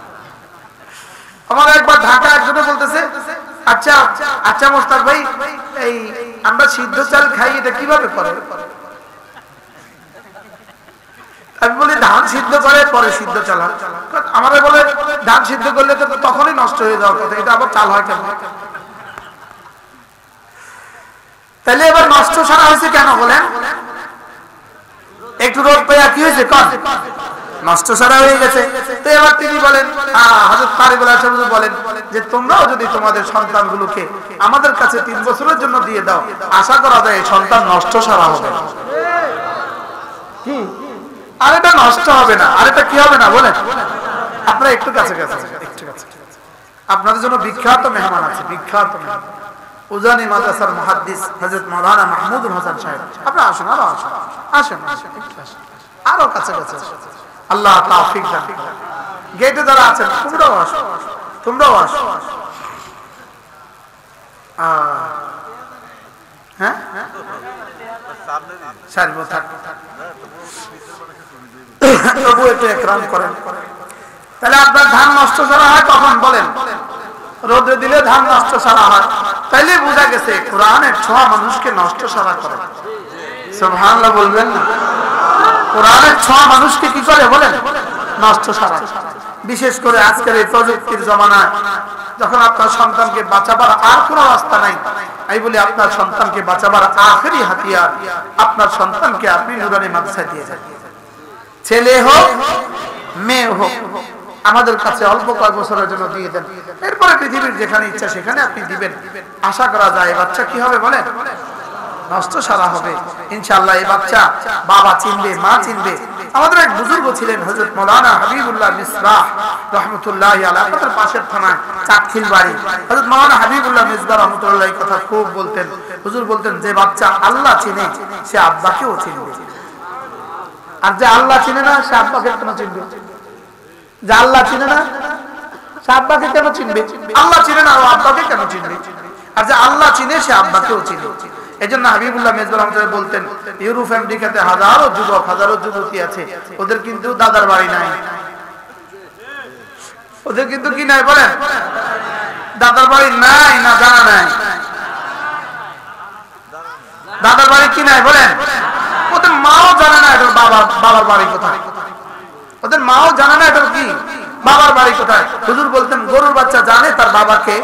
আমার একবার ঢাকা একজনে বলতেছে, আচ্ছা আচ্ছা মোস্তাক ভাই, এই আমরা সিদ্ধ চাল খাই, এটা কিভাবে করে? আমি বলি ধান সিদ্ধ করে পরে সিদ্ধ চাল হয়। আমাদের বলে ধান সিদ্ধ করলে তো তখনই নষ্ট হয়ে যাওয়ার কথা, এটা আবার চাল হয় কেন? তাহলে এবার নষ্ট সারা হয়েছে কেন বলেন? একটু রোদ পেয়ে কি হয়েছে? নষ্ট সারা হয়ে গেছে। তো এবার তিনি বলেন, হযরত কারি বেলায়েত শাহ হুজুর বলেন যে তোমরাও যদি তোমাদের সন্তানগুলোকে আমাদের কাছে 3 বছরের জন্য দিয়ে দাও, আশা করা যায় সন্তান নষ্ট সারা হবে। কি? আর এটা নষ্ট হবে না, আর এটা কি হবে না বলেন? আপনারা একটু কাছে কাছে, একটু কাছে। আপনাদের জন্য বিখ্যাত মেহমান আছে, বিখ্যাত মেহমান। উজানি মাদ্রাসার মুহাদ্দিস হযরত মাওলানা মাহমুদুল হাসান সাহেব। আপনারা আসুন, আরো আসুন, আসেন, আরো কাছে কাছে। আল্লাহ তাওফিক দান করেন। গেটে যারা আছেন তোমরাও আসো, তোমরাও আসো। হ্যাঁ সারিবো থাক, তবু একটু একরাম করেন। তাহলে আপনার ধান নষ্ট ছাড়া হয় কখন বলেন? রোদে দিলে ধান নষ্ট ছাড়া হয়। তাইলে বোঝা গেছে কোরআনের ছোঁয়া মানুষকে নষ্ট ছাড়া করে। সুবহানাল্লাহ বলবেন না? কোরআনের ছোঁয়া মানুষকে কি করে বলেন? নষ্ট ছাড়া। বিশেষ করে আজকের এই প্রযুক্তির জমানায় যখন আপনার সন্তানকে বাঁচাবার আর কোনো রাস্তা নাই, এই বলে আপনার সন্তানকে বাঁচাবার আখেরি হাতিয়ার আপনার সন্তানকে আপনি নুরানি মাদ্রাসায় দিয়ে যান। ছেলে হোক মেয়ে হোক, আমাদের কাছে অল্প কয়েক বছরের জন্য দিয়ে দেন, এরপরে পৃথিবীর যেখানে ইচ্ছা সেখানে আপনি দিবেন। আশা করা যায় বাচ্চা কি হবে বলেন? নষ্ট সারা হবে ইনশাআল্লাহ। এই বাচ্চা বাবা চিনবে, মা চিনবে। আমাদের এক বুজুর্গ ছিলেন হযরত মাওলানা হাবিবুল্লাহ মিসবাহ রাহমাতুল্লাহি আলাইহি, আমাদের পাশের থানায় চাটখিল বাড়ি। হযরত মাওলানা হাবিবুল্লাহ মিসবাহ রাহমাতুল্লাহি এই কথা খুব বলতেন। হুজুর বলতেন, যে বাচ্চা আল্লাহ চিনে সে আব্বাকেও চিনবে, আর যে আল্লাহ চিনে না সে আব্বাকে কেন চিনবে? যে আল্লাহ চিনে না সে আব্বাকে কেন চিনবে? আল্লাহ চিনে না ও আব্বাকে কেন চিনবে? আর যে আল্লাহ চিনে সে আব্বাকেও চিনে। এজন্য হাবিবুল্লাহ মেজবাহ রাহমাতুল্লাহি বলতেন, ইউরোপ আমেরিকাতে হাজারো যুবক হাজারো যুবতী আছে, ওদের কিন্তু দাদার বাড়ি নাই। ওদের কিন্তু কি নাই বলেন? দাদার বাড়ি নাই, না জানা নাই। দাদার বাড়ি কি নাই বলেন? ওদের মাও জানে না এটা বাবার বাড়ি কোথায়। ওদের মাও জানে না এটা কি বাবার বাড়ি কোথায়। হুজুর বলতেন, গরুর বাচ্চা জানে তার বাবাকে,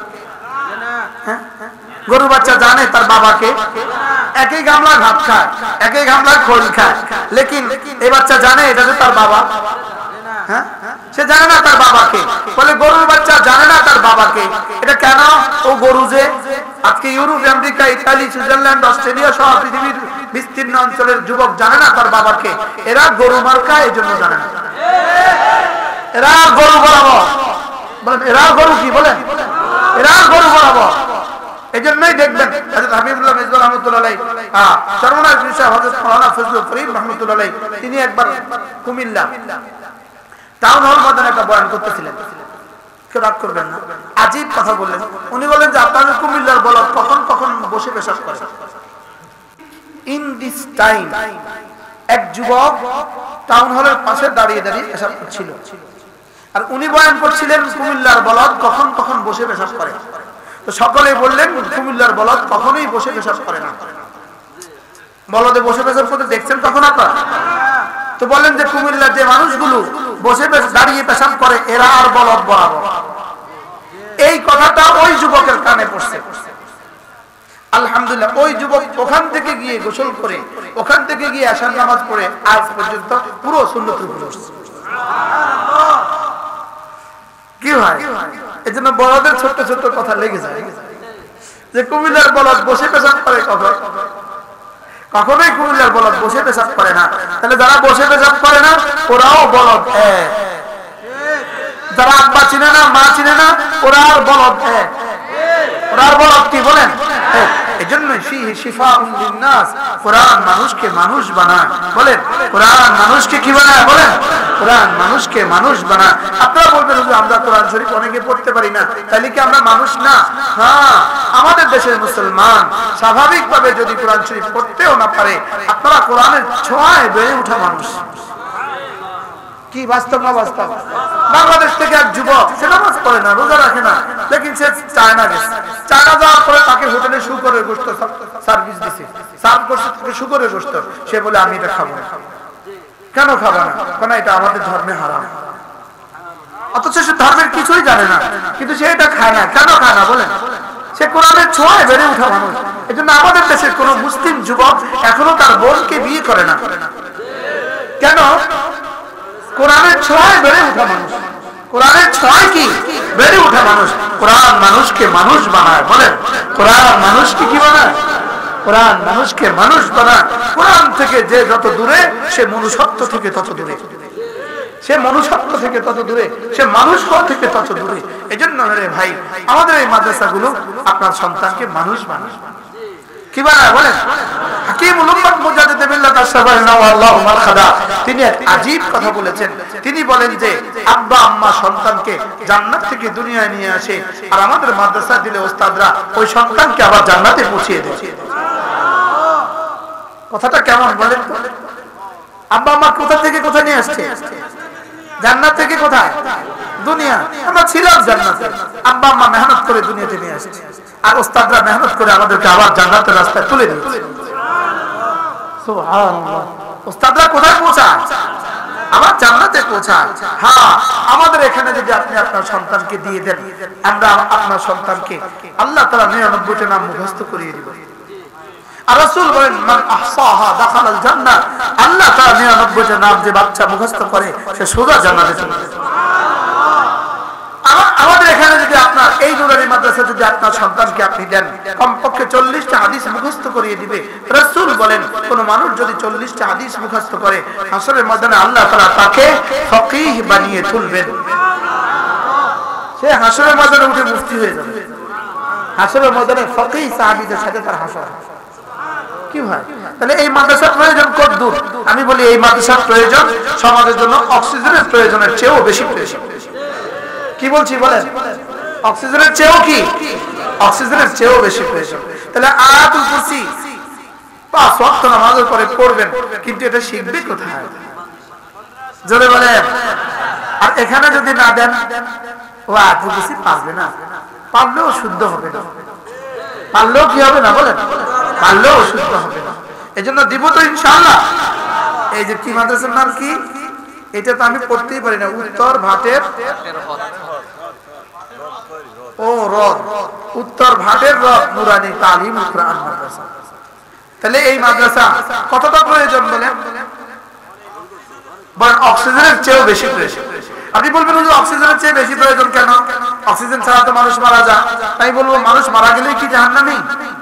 গরুর বাচ্চা জানে তার বাবাকে, একই গামলা ভাত খায়, একই গামলা খোল খায়, লেকিন এই বাচ্চা জানে এটা যে তার বাবা? হ্যাঁ, সে জানে না তার বাবাকে। বলে গরুর বাচ্চা জানে না তার বাবাকে, এটা কেন? ও গরু যে আজকে Europe America Italy Switzerland Australia সহ পৃথিবীর বিস্তীর্ণ অঞ্চলের যুবক জানে না তার বাবাকে। এরা গরু মার্কা, এই জন্য জানে না। এরা গরু বরাবর বলেন, এরা গরু কি বলেন? এরা গরু বরাবর। এই জন্যই দেখবেন হযরত হাবিবুল্লাহ মিসবাহ রাহমাতুল্লাহি আলাইহি চরমনায় বিষয় হযরত মাওলানা ফজলুল করিম রাহমাতুল্লাহি আলাইহি তিনি একবার কুমিল্লা টাউন হল ময়দানে একটা বয়ান করতেছিলেন। কেউ রাগ করবেন না, আজীব কথা বললেন। উনি বলেন যে আপনাদের কুমিল্লার বলদ কখন কখন বসে পেশাব করে। ইন দিস টাইম এক যুবক টাউন হলের পাশে দাঁড়িয়ে দাঁড়িয়ে পেশাব করছিল, আর উনি বয়ান করছিলেন কুমিল্লার বলদ কখন কখন বসে পেশাব করে। তো সকলে বললেন কুমিল্লার বলদ কখনোই বসে পেশাব করে না। বলদে বসে পেশাব করতে দেখছেন কখন আপনারা? তো বলেন যে কুমিল্লার যে মানুষগুলো বসে দাঁড়িয়ে পেশাব করে এরা আর বলদ বরাবর। এই কথাটা ওই যুবকের কানে পড়ছে। আলহামদুলিল্লাহ ওই যুবক ওখান থেকে গিয়ে গোসল করে, ওখান থেকে গিয়ে আশার নামাজ পড়ে আজ পর্যন্ত পুরো সুন্নতের উপরে উঠছে। কি হয়? এই জন্য বলদের ছোট্ট ছোট্ট কথা লেগে যায় যে কুমিল্লার বলদ বসে পেশাব করে কখন? কখনোই কুমিল্লার বলদ বসে পেশাব করে না। তাহলে যারা বসে পেশাব করে না ওরাও বলদ। যারা আব্বা চিনে না মা চিনে না ওরা আর বলদ। ওরা আর বলদ কি বলেন? এই জন্যই ফিহি শিফাউন লিন্নাস, কোরআন মানুষকে মানুষ বানায়। বলেন কোরআন মানুষকে কি বানায়? বলেন কোরআন মানুষকে মানুষ বানায়। আপনারা বলবেন যে আমরা কোরআন শরীফ অনেকে পড়তে পারি না, তাহলে কি আমরা মানুষ না? হ্যাঁ, আমাদের দেশের মুসলমান স্বাভাবিকভাবে যদি কোরআন শরীফ পড়তেও না পারে, আপনারা কোরআনের ছোঁয়ায় বেড়ে ওঠা মানুষ। কি বাস্তব না বাস্তব? বাংলাদেশ থেকে এক যুবক সে নামাজ পড়ে না, রোজা রাখে না, লেকিন সে চায়না গেছে। চায়না যাওয়ার পরে তাকে হোটেলে শুকরের গোশত সার্ভিস দিছে, সার্ভ করছে তাকে শুকরের গোশত। সে বলে আমি এটা খাবো না। কেন খাবো না? কারণ এটা আমাদের ধর্মে হারাম। অথচ সে ধর্মের কিছুই জানে না, কিন্তু সে এটা খায় না। কেন খায় না বলেন? সে কোরআনের ছোঁয়ায় বেড়ে ওঠা মানুষ। এই জন্য আমাদের দেশের কোন মুসলিম যুবক এখনো তার বোনকে বিয়ে করে না। কেন? কোরআনের ছোঁয়ায় বেড়ে ওঠা মানুষ। কোরআনের ছোঁয়ায় কি বেড়ে ওঠা মানুষ। কোরআন মানুষকে মানুষ বানায়। বলেন কোরআন মানুষকে কি বানায়? কোরআন মানুষকে মানুষ বানায়। কোরআন থেকে যে যত দূরে সে মনুষ্যত্ব থেকে তত দূরে। সে মনুষ্যত্ব থেকে তত দূরে, সে মানুষ হওয়া থেকে তত দূরে। এজন্য রে ভাই, আমাদের এই মাদ্রাসাগুলো আপনার সন্তানকে মানুষ বানায়। কি বানায় বলেন? হাকিমুল উম্মাত মুজাদ্দিদ বিল্লাহ তাশাবাহনা ওয়াল্লাহু মারহাদা তিনি এক আজীব কথা বলেছেন। তিনি বলেন যে আব্বা আম্মা সন্তানকে জান্নাত থেকে দুনিয়ায় নিয়ে আসে, আর আমাদের মাদ্রাসা দিলে ওস্তাদরা ওই সন্তানকে আবার জান্নাতে পৌঁছে দেয়। কথাটা কেমন বলেন? আব্বা আম্মা কোথা থেকে কোথায় নিয়ে আসছে? জান্নাত থেকে কোথায়? দুনিয়া। আমরা ছিলাম জান্নাতে, আব্বা আম্মা মেহনত করে দুনিয়াতে নিয়ে আসছে, আর ওস্তাদরা মেহনত করে আমাদেরকে আবার জান্নাতের রাস্তায় তুলে দিয়েছে। সুবহানাল্লাহ। ওস্তাদরা কোথায় পৌঁছায়? আবার জান্নাতে পৌঁছায়। হ্যাঁ, আমাদের এখানে যদি আপনি আপনার সন্তানকে দিয়ে দেন, আমরা আপনার সন্তানকে আল্লাহ তাআলা 99টা নাম মুখস্থ করিয়ে দিব। আর রাসূল বলেন মান আহসাহা দাখালাল জান্নাহ, আল্লাহ তাআলা 99টা নাম যে বাচ্চা মুখস্থ করে সে সোজা জান্নাতে চলে যাবে। আমাদের এখানে যদি আপনার এই নুরানি মাদ্রাসা যদি আপনার সন্তানকে আপনি দেন, কমপক্ষে 40টা হাদিস মুখস্থ করিয়ে দিবে। রাসূল বলেন কোন মানুষ যদি 40টা হাদিস মুখস্থ করে, হাসরের ময়দানে আল্লাহ তাআলা তাকে ফকিহ বানিয়ে তুলবেন। সে হাসরের ময়দানে উঠে মুফতি হয়ে যাবে। হাসরের ময়দানে ফকিহ সাহাবীদের সাথে তার হাসর। কি ভাই, তাহলে এই মাদ্রাসার প্রয়োজন কত দূর? আমি বলি এই মাদ্রাসার প্রয়োজন সমাজের জন্য অক্সিজেনের প্রয়োজনের চেয়েও বেশি প্রয়োজন। কি বলছি বলেন? অক্সিজেনের চেয়েও কি? অক্সিজেনের চেয়েও বেশি প্রয়োজন। তাহলে আয়াতুল কুরসি 5 ওয়াক্ত নামাজের পরে পড়বেন, কিন্তু এটা শিখবে কোথায়? জোরে বলেন। আর এখানে যদি না দেন, ও আয়াতুল কুরসি পারবে না, পারলেও শুদ্ধ হবে না। পারলেও কি হবে না বলেন? পারলেও শুদ্ধ হবে না। এজন্য দিব তো ইনশাআল্লাহ। এই যে কি মাদ্রাসার নাম কি? এটা তো আমি পড়তেই পারি না। উত্তর ভাটের ও রদ, উত্তর ভাটের রদ নুরানি তালিমুল কুরআন মাদ্রাসা। তাহলে এই মাদ্রাসা কতটা প্রয়োজন বলেন? বলেন অক্সিজেনের চেয়েও বেশি প্রয়োজন। আপনি বলবেন যে অক্সিজেনের চেয়ে বেশি প্রয়োজন কেন? অক্সিজেন ছাড়া তো মানুষ মারা যায়। তাই বলবো মানুষ মারা গেলেই কি জাহান্নামী?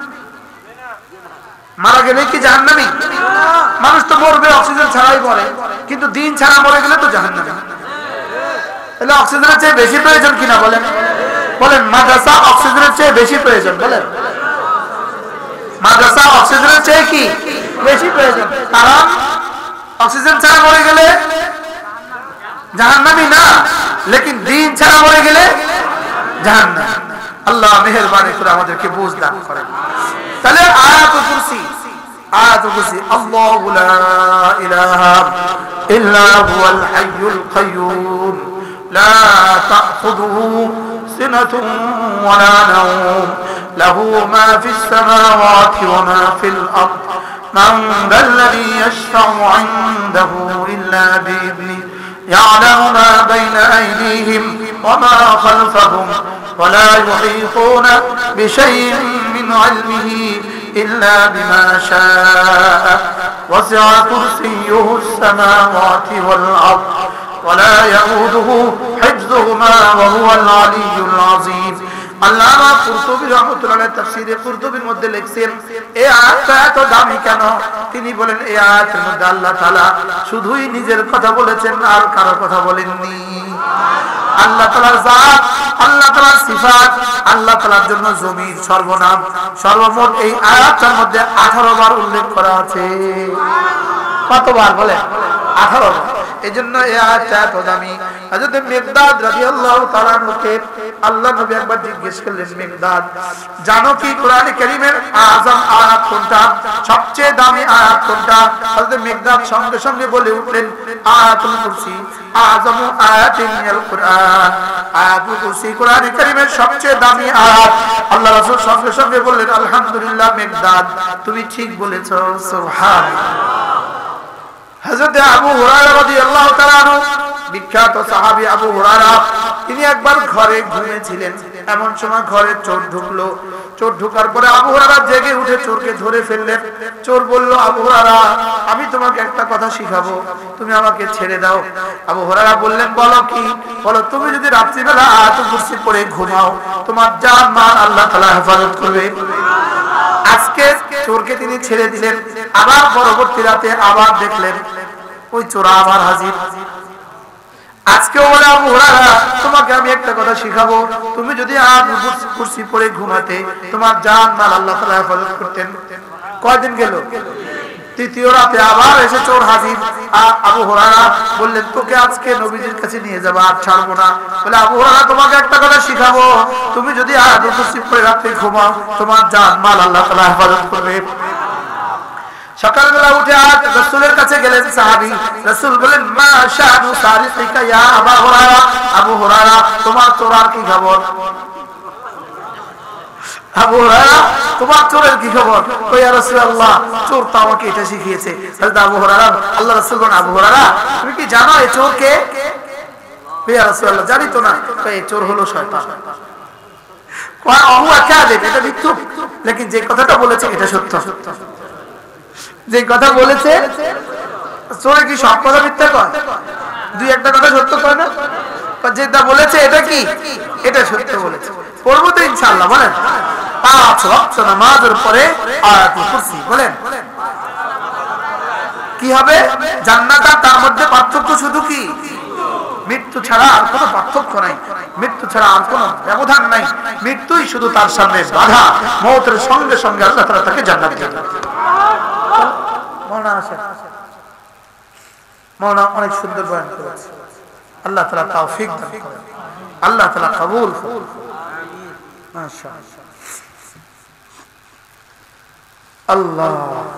মারা গেলেই কি জাহান্নামী? মানুষ তো মরবে, অক্সিজেন ছাড়াই মরে, কিন্তু দিন ছাড়া মরে গেলে তো জাহান্নামী। তাহলে অক্সিজেনের চেয়ে বেশি প্রয়োজন কিনা বলেন? বলেন মাদ্রাসা অক্সিজেনের চেয়ে বেশি প্রয়োজন। বলেন মাদ্রাসা অক্সিজেনের চেয়ে কি বেশি প্রয়োজন? কারণ অক্সিজেন ছাড়া মরে গেলে জাহান্নামী না, লেকিন দিন ছাড়া মরে গেলে জাহান্নাম। আল্লাহ মেহেরবানি করে আমাদেরকে বুঝ দান করেন। তাহলে আয়াতুল কুরসি, আয়াতুল কুরসি আল্লাহু লা ইলাহা ইল্লা হুয়াল হাইয়ুল কাইয়্যুম লা তাখুযুহু সিনাতুন ওয়া লা নাওম লাহু মা ফিস সামাওয়াতি ওয়া মা ফিল আরদ মান যাল্লাযী ইয়াশফা'ু 'ইনদাহু ইল্লা বিইذনিহি يعلم ما بين أيديهم وما خلفهم ولا يحيطون بشيء من علمه إلا بما شاء وسع كرسيه السماوات والأرض ولا يؤوده حفظهما وهو العلي العظيم। আল্লামা কুরতুবী রাহমাতুল্লাহ আলাইহি তাফসীরে কুরতুবীর মধ্যে লিখছেন এই আয়াতটা এত দামি কেন? তিনি বলেন এই আয়াতের মধ্যে আল্লাহ তাআলা শুধুই নিজের কথা বলেছেন, আর কারো কথা বলেননি। আল্লাহ তাআলার জাত, আল্লাহ তাআলার সিফাত, আল্লাহ তাআলার জন্য জমির সর্বনাম সর্বমোট এই আয়াতটার মধ্যে 18 বার উল্লেখ করা আছে। কতবার বলেন? 18 বার। এজন্য এই আয়াতটা এত দামি। হযরত মিকদাদ রাদিয়াল্লাহু তাআলা আনহুকে আল্লাহ নবী একবার জিজ্ঞেস করলেন, মিকদাদ জানো কি কোরআনে কারীমের আযম আয়াত কোনটা, সবচেয়ে দামি আয়াত কোনটা? হযরত মিকদাদ সঙ্গে সঙ্গে বলে উঠলেন আয়াতুল কুরসি আযমু আয়াতিন মিনাল কুরআন। আয়াতুল কুরসি কোরআনে কারীমের সবচেয়ে দামি আয়াত। আল্লাহ রাসূল সঙ্গে সঙ্গে বললেন আলহামদুলিল্লাহ মিকদাদ, তুমি ঠিক বলেছো, সুবহানাল্লাহ। হযরত আবু হুরায়রা রাদিয়াল্লাহু তাআলা আনহু, বিখ্যাত সাহাবী আবু হুরায়রা, তিনি একবার ঘরে ঘুমিয়েছিলেন। এমন সময় ঘরে চোর ঢুকলো। চোর ঢোকার পরে আবু হুরায়রা জেগে উঠে চোরকে ধরে ফেললেন। চোর বলল, আবু হুরায়রা আমি তোমাকে একটা কথা শিখাবো, তুমি আমাকে ছেড়ে দাও। আবু হুরায়রা বললেন, বলো কি? বলো তুমি যদি রাত্রিবেলা আয়াতুল কুরসি পড়ে ঘুমাও, তোমার জান মাল আল্লাহ তাআলা হেফাজত করবে। আজকে চোরকে তিনি ছেড়ে দিলেন। আবার পরবর্তী রাতে আবার দেখলেন ওই চোর আবার হাজির। হুরায়রা তোমাকে আমি একটা কথা শিখাবো, তুমি যদি আয়াতুল কুরসি পড়ে ঘুমাতে তোমার জান মাল আল্লাহ তাআলা হেফাজত করতেন। কয়দিন গেল? তৃতীয় রাতে আবার এসে চোর হাজির। আবু হুরায়রা বললেন তোকে আজকে নবীজির কাছে নিয়ে যাবো, আর ছাড়বো না। বলে আবু হুরায়রা তোমাকে একটা কথা শিখাবো, তুমি যদি আয়াতুল কুরসি পড়ে রাতে ঘুমাও তোমার জান মাল আল্লাহ তাআলা হেফাজত করবে। সকালবেলা উঠে রাসূলের কাছে গেলেন সাহাবী। রাসূল বলেন মা শানু সারিকা ইয়া আবু হুরায়রা, আবু হুরায়রা তোমার চোরার কি খবর? আবু হুরায়রা তোমার চোরের কি খবর? কই ইয়া রাসূলুল্লাহ চোর তো আমাকে এটা শিখিয়েছে। হযরত আবু হুরায়রা, আল্লাহর রাসূল বলেন আবু হুরায়রা তুমি কি জানো এই চোর কে? কই ইয়া রাসূলুল্লাহ জানি তো না। কই এই চোর হলো শয়তান। কয় হুয়া কাযিব, এটা মিথ্যা, কিন্তু যে কথাটা বলেছে এটা সত্য। যে কথা বলেছে চোরে কি সব কথা মিথ্যা কয়? দুই একটা কথা সত্য কয় না? যেটা বলেছে এটা কি? এটা সত্য বলেছে। পড়বো তো ইনশাআল্লাহ। বলেন 5 ওয়াক্ত নামাজের পরে আয়াতুল কুরসি বলেন কি হবে? জান্নাত আর তার মধ্যে পার্থক্য শুধু কি? মৃত্যু ছাড়া আর কোনো পার্থক্য নাই, মৃত্যু ছাড়া আর কোনো ব্যবধান নাই। মৃত্যুই শুধু তার সামনে বাধা। মওতের সঙ্গে সঙ্গে আল্লাহ তাআলা তাকে জান্নাত দিবেন। মাওলানা অনেক সুন্দর বয়ান করেছে। আল্লাহ তাআলা তৌফিক দান করেন, আল্লাহ তাআলা কবুল করুন। মাশাআল্লাহ আল্লাহ।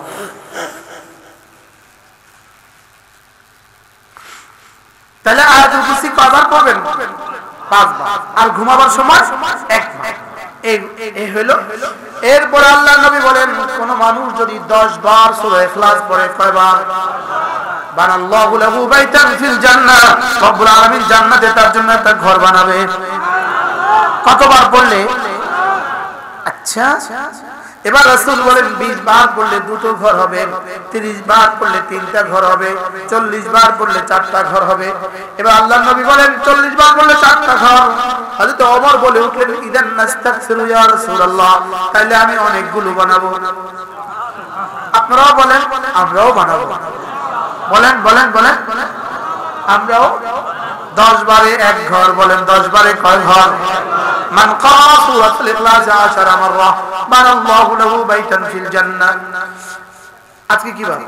তাহলে আয়াতুল কুরসি কয়বার পড়বেন? 5 বার। আর ঘুমাবার সময় 1 বার। এই হলো। এরপর আল্লাহর নবী বলেন কোন মানুষ যদি 10 বার সূরা ইখলাস পড়ে, কয়বার? বানাল্লাহু লাহু বাইতান ফিল জান্নাহ, রব্বুল আলামিন জান্নাতে তার জন্য একটা ঘর বানাবে। কতবার পড়লে? আচ্ছা, এবার রাসূল বলেন 20 বার পড়লে 2টো ঘর হবে, 30 বার পড়লে 3টা ঘর হবে, 40 বার পড়লে 4টা ঘর হবে। এবার আল্লাহর নবী বলেন 40 বার পড়লে 4টা ঘর। হযরত ওমর বলে উঠলেন ইদান নাস্তাগফিরু ইয়া রাসূলুল্লাহ, তাইলে আমি অনেকগুলো বানাবো। আপনারাও বলেন আমরাও বানাবো। বলেন বলেন বলেন আমরাও 10 বারে 1 ঘর। বলেন 10 বারে কয় ঘর? মান ক্বারা সূরাতুল ইখলাস 10 মাররা বানাল্লাহু লাহু বাইতান ফিল জান্নাহ। আজকে কি বার?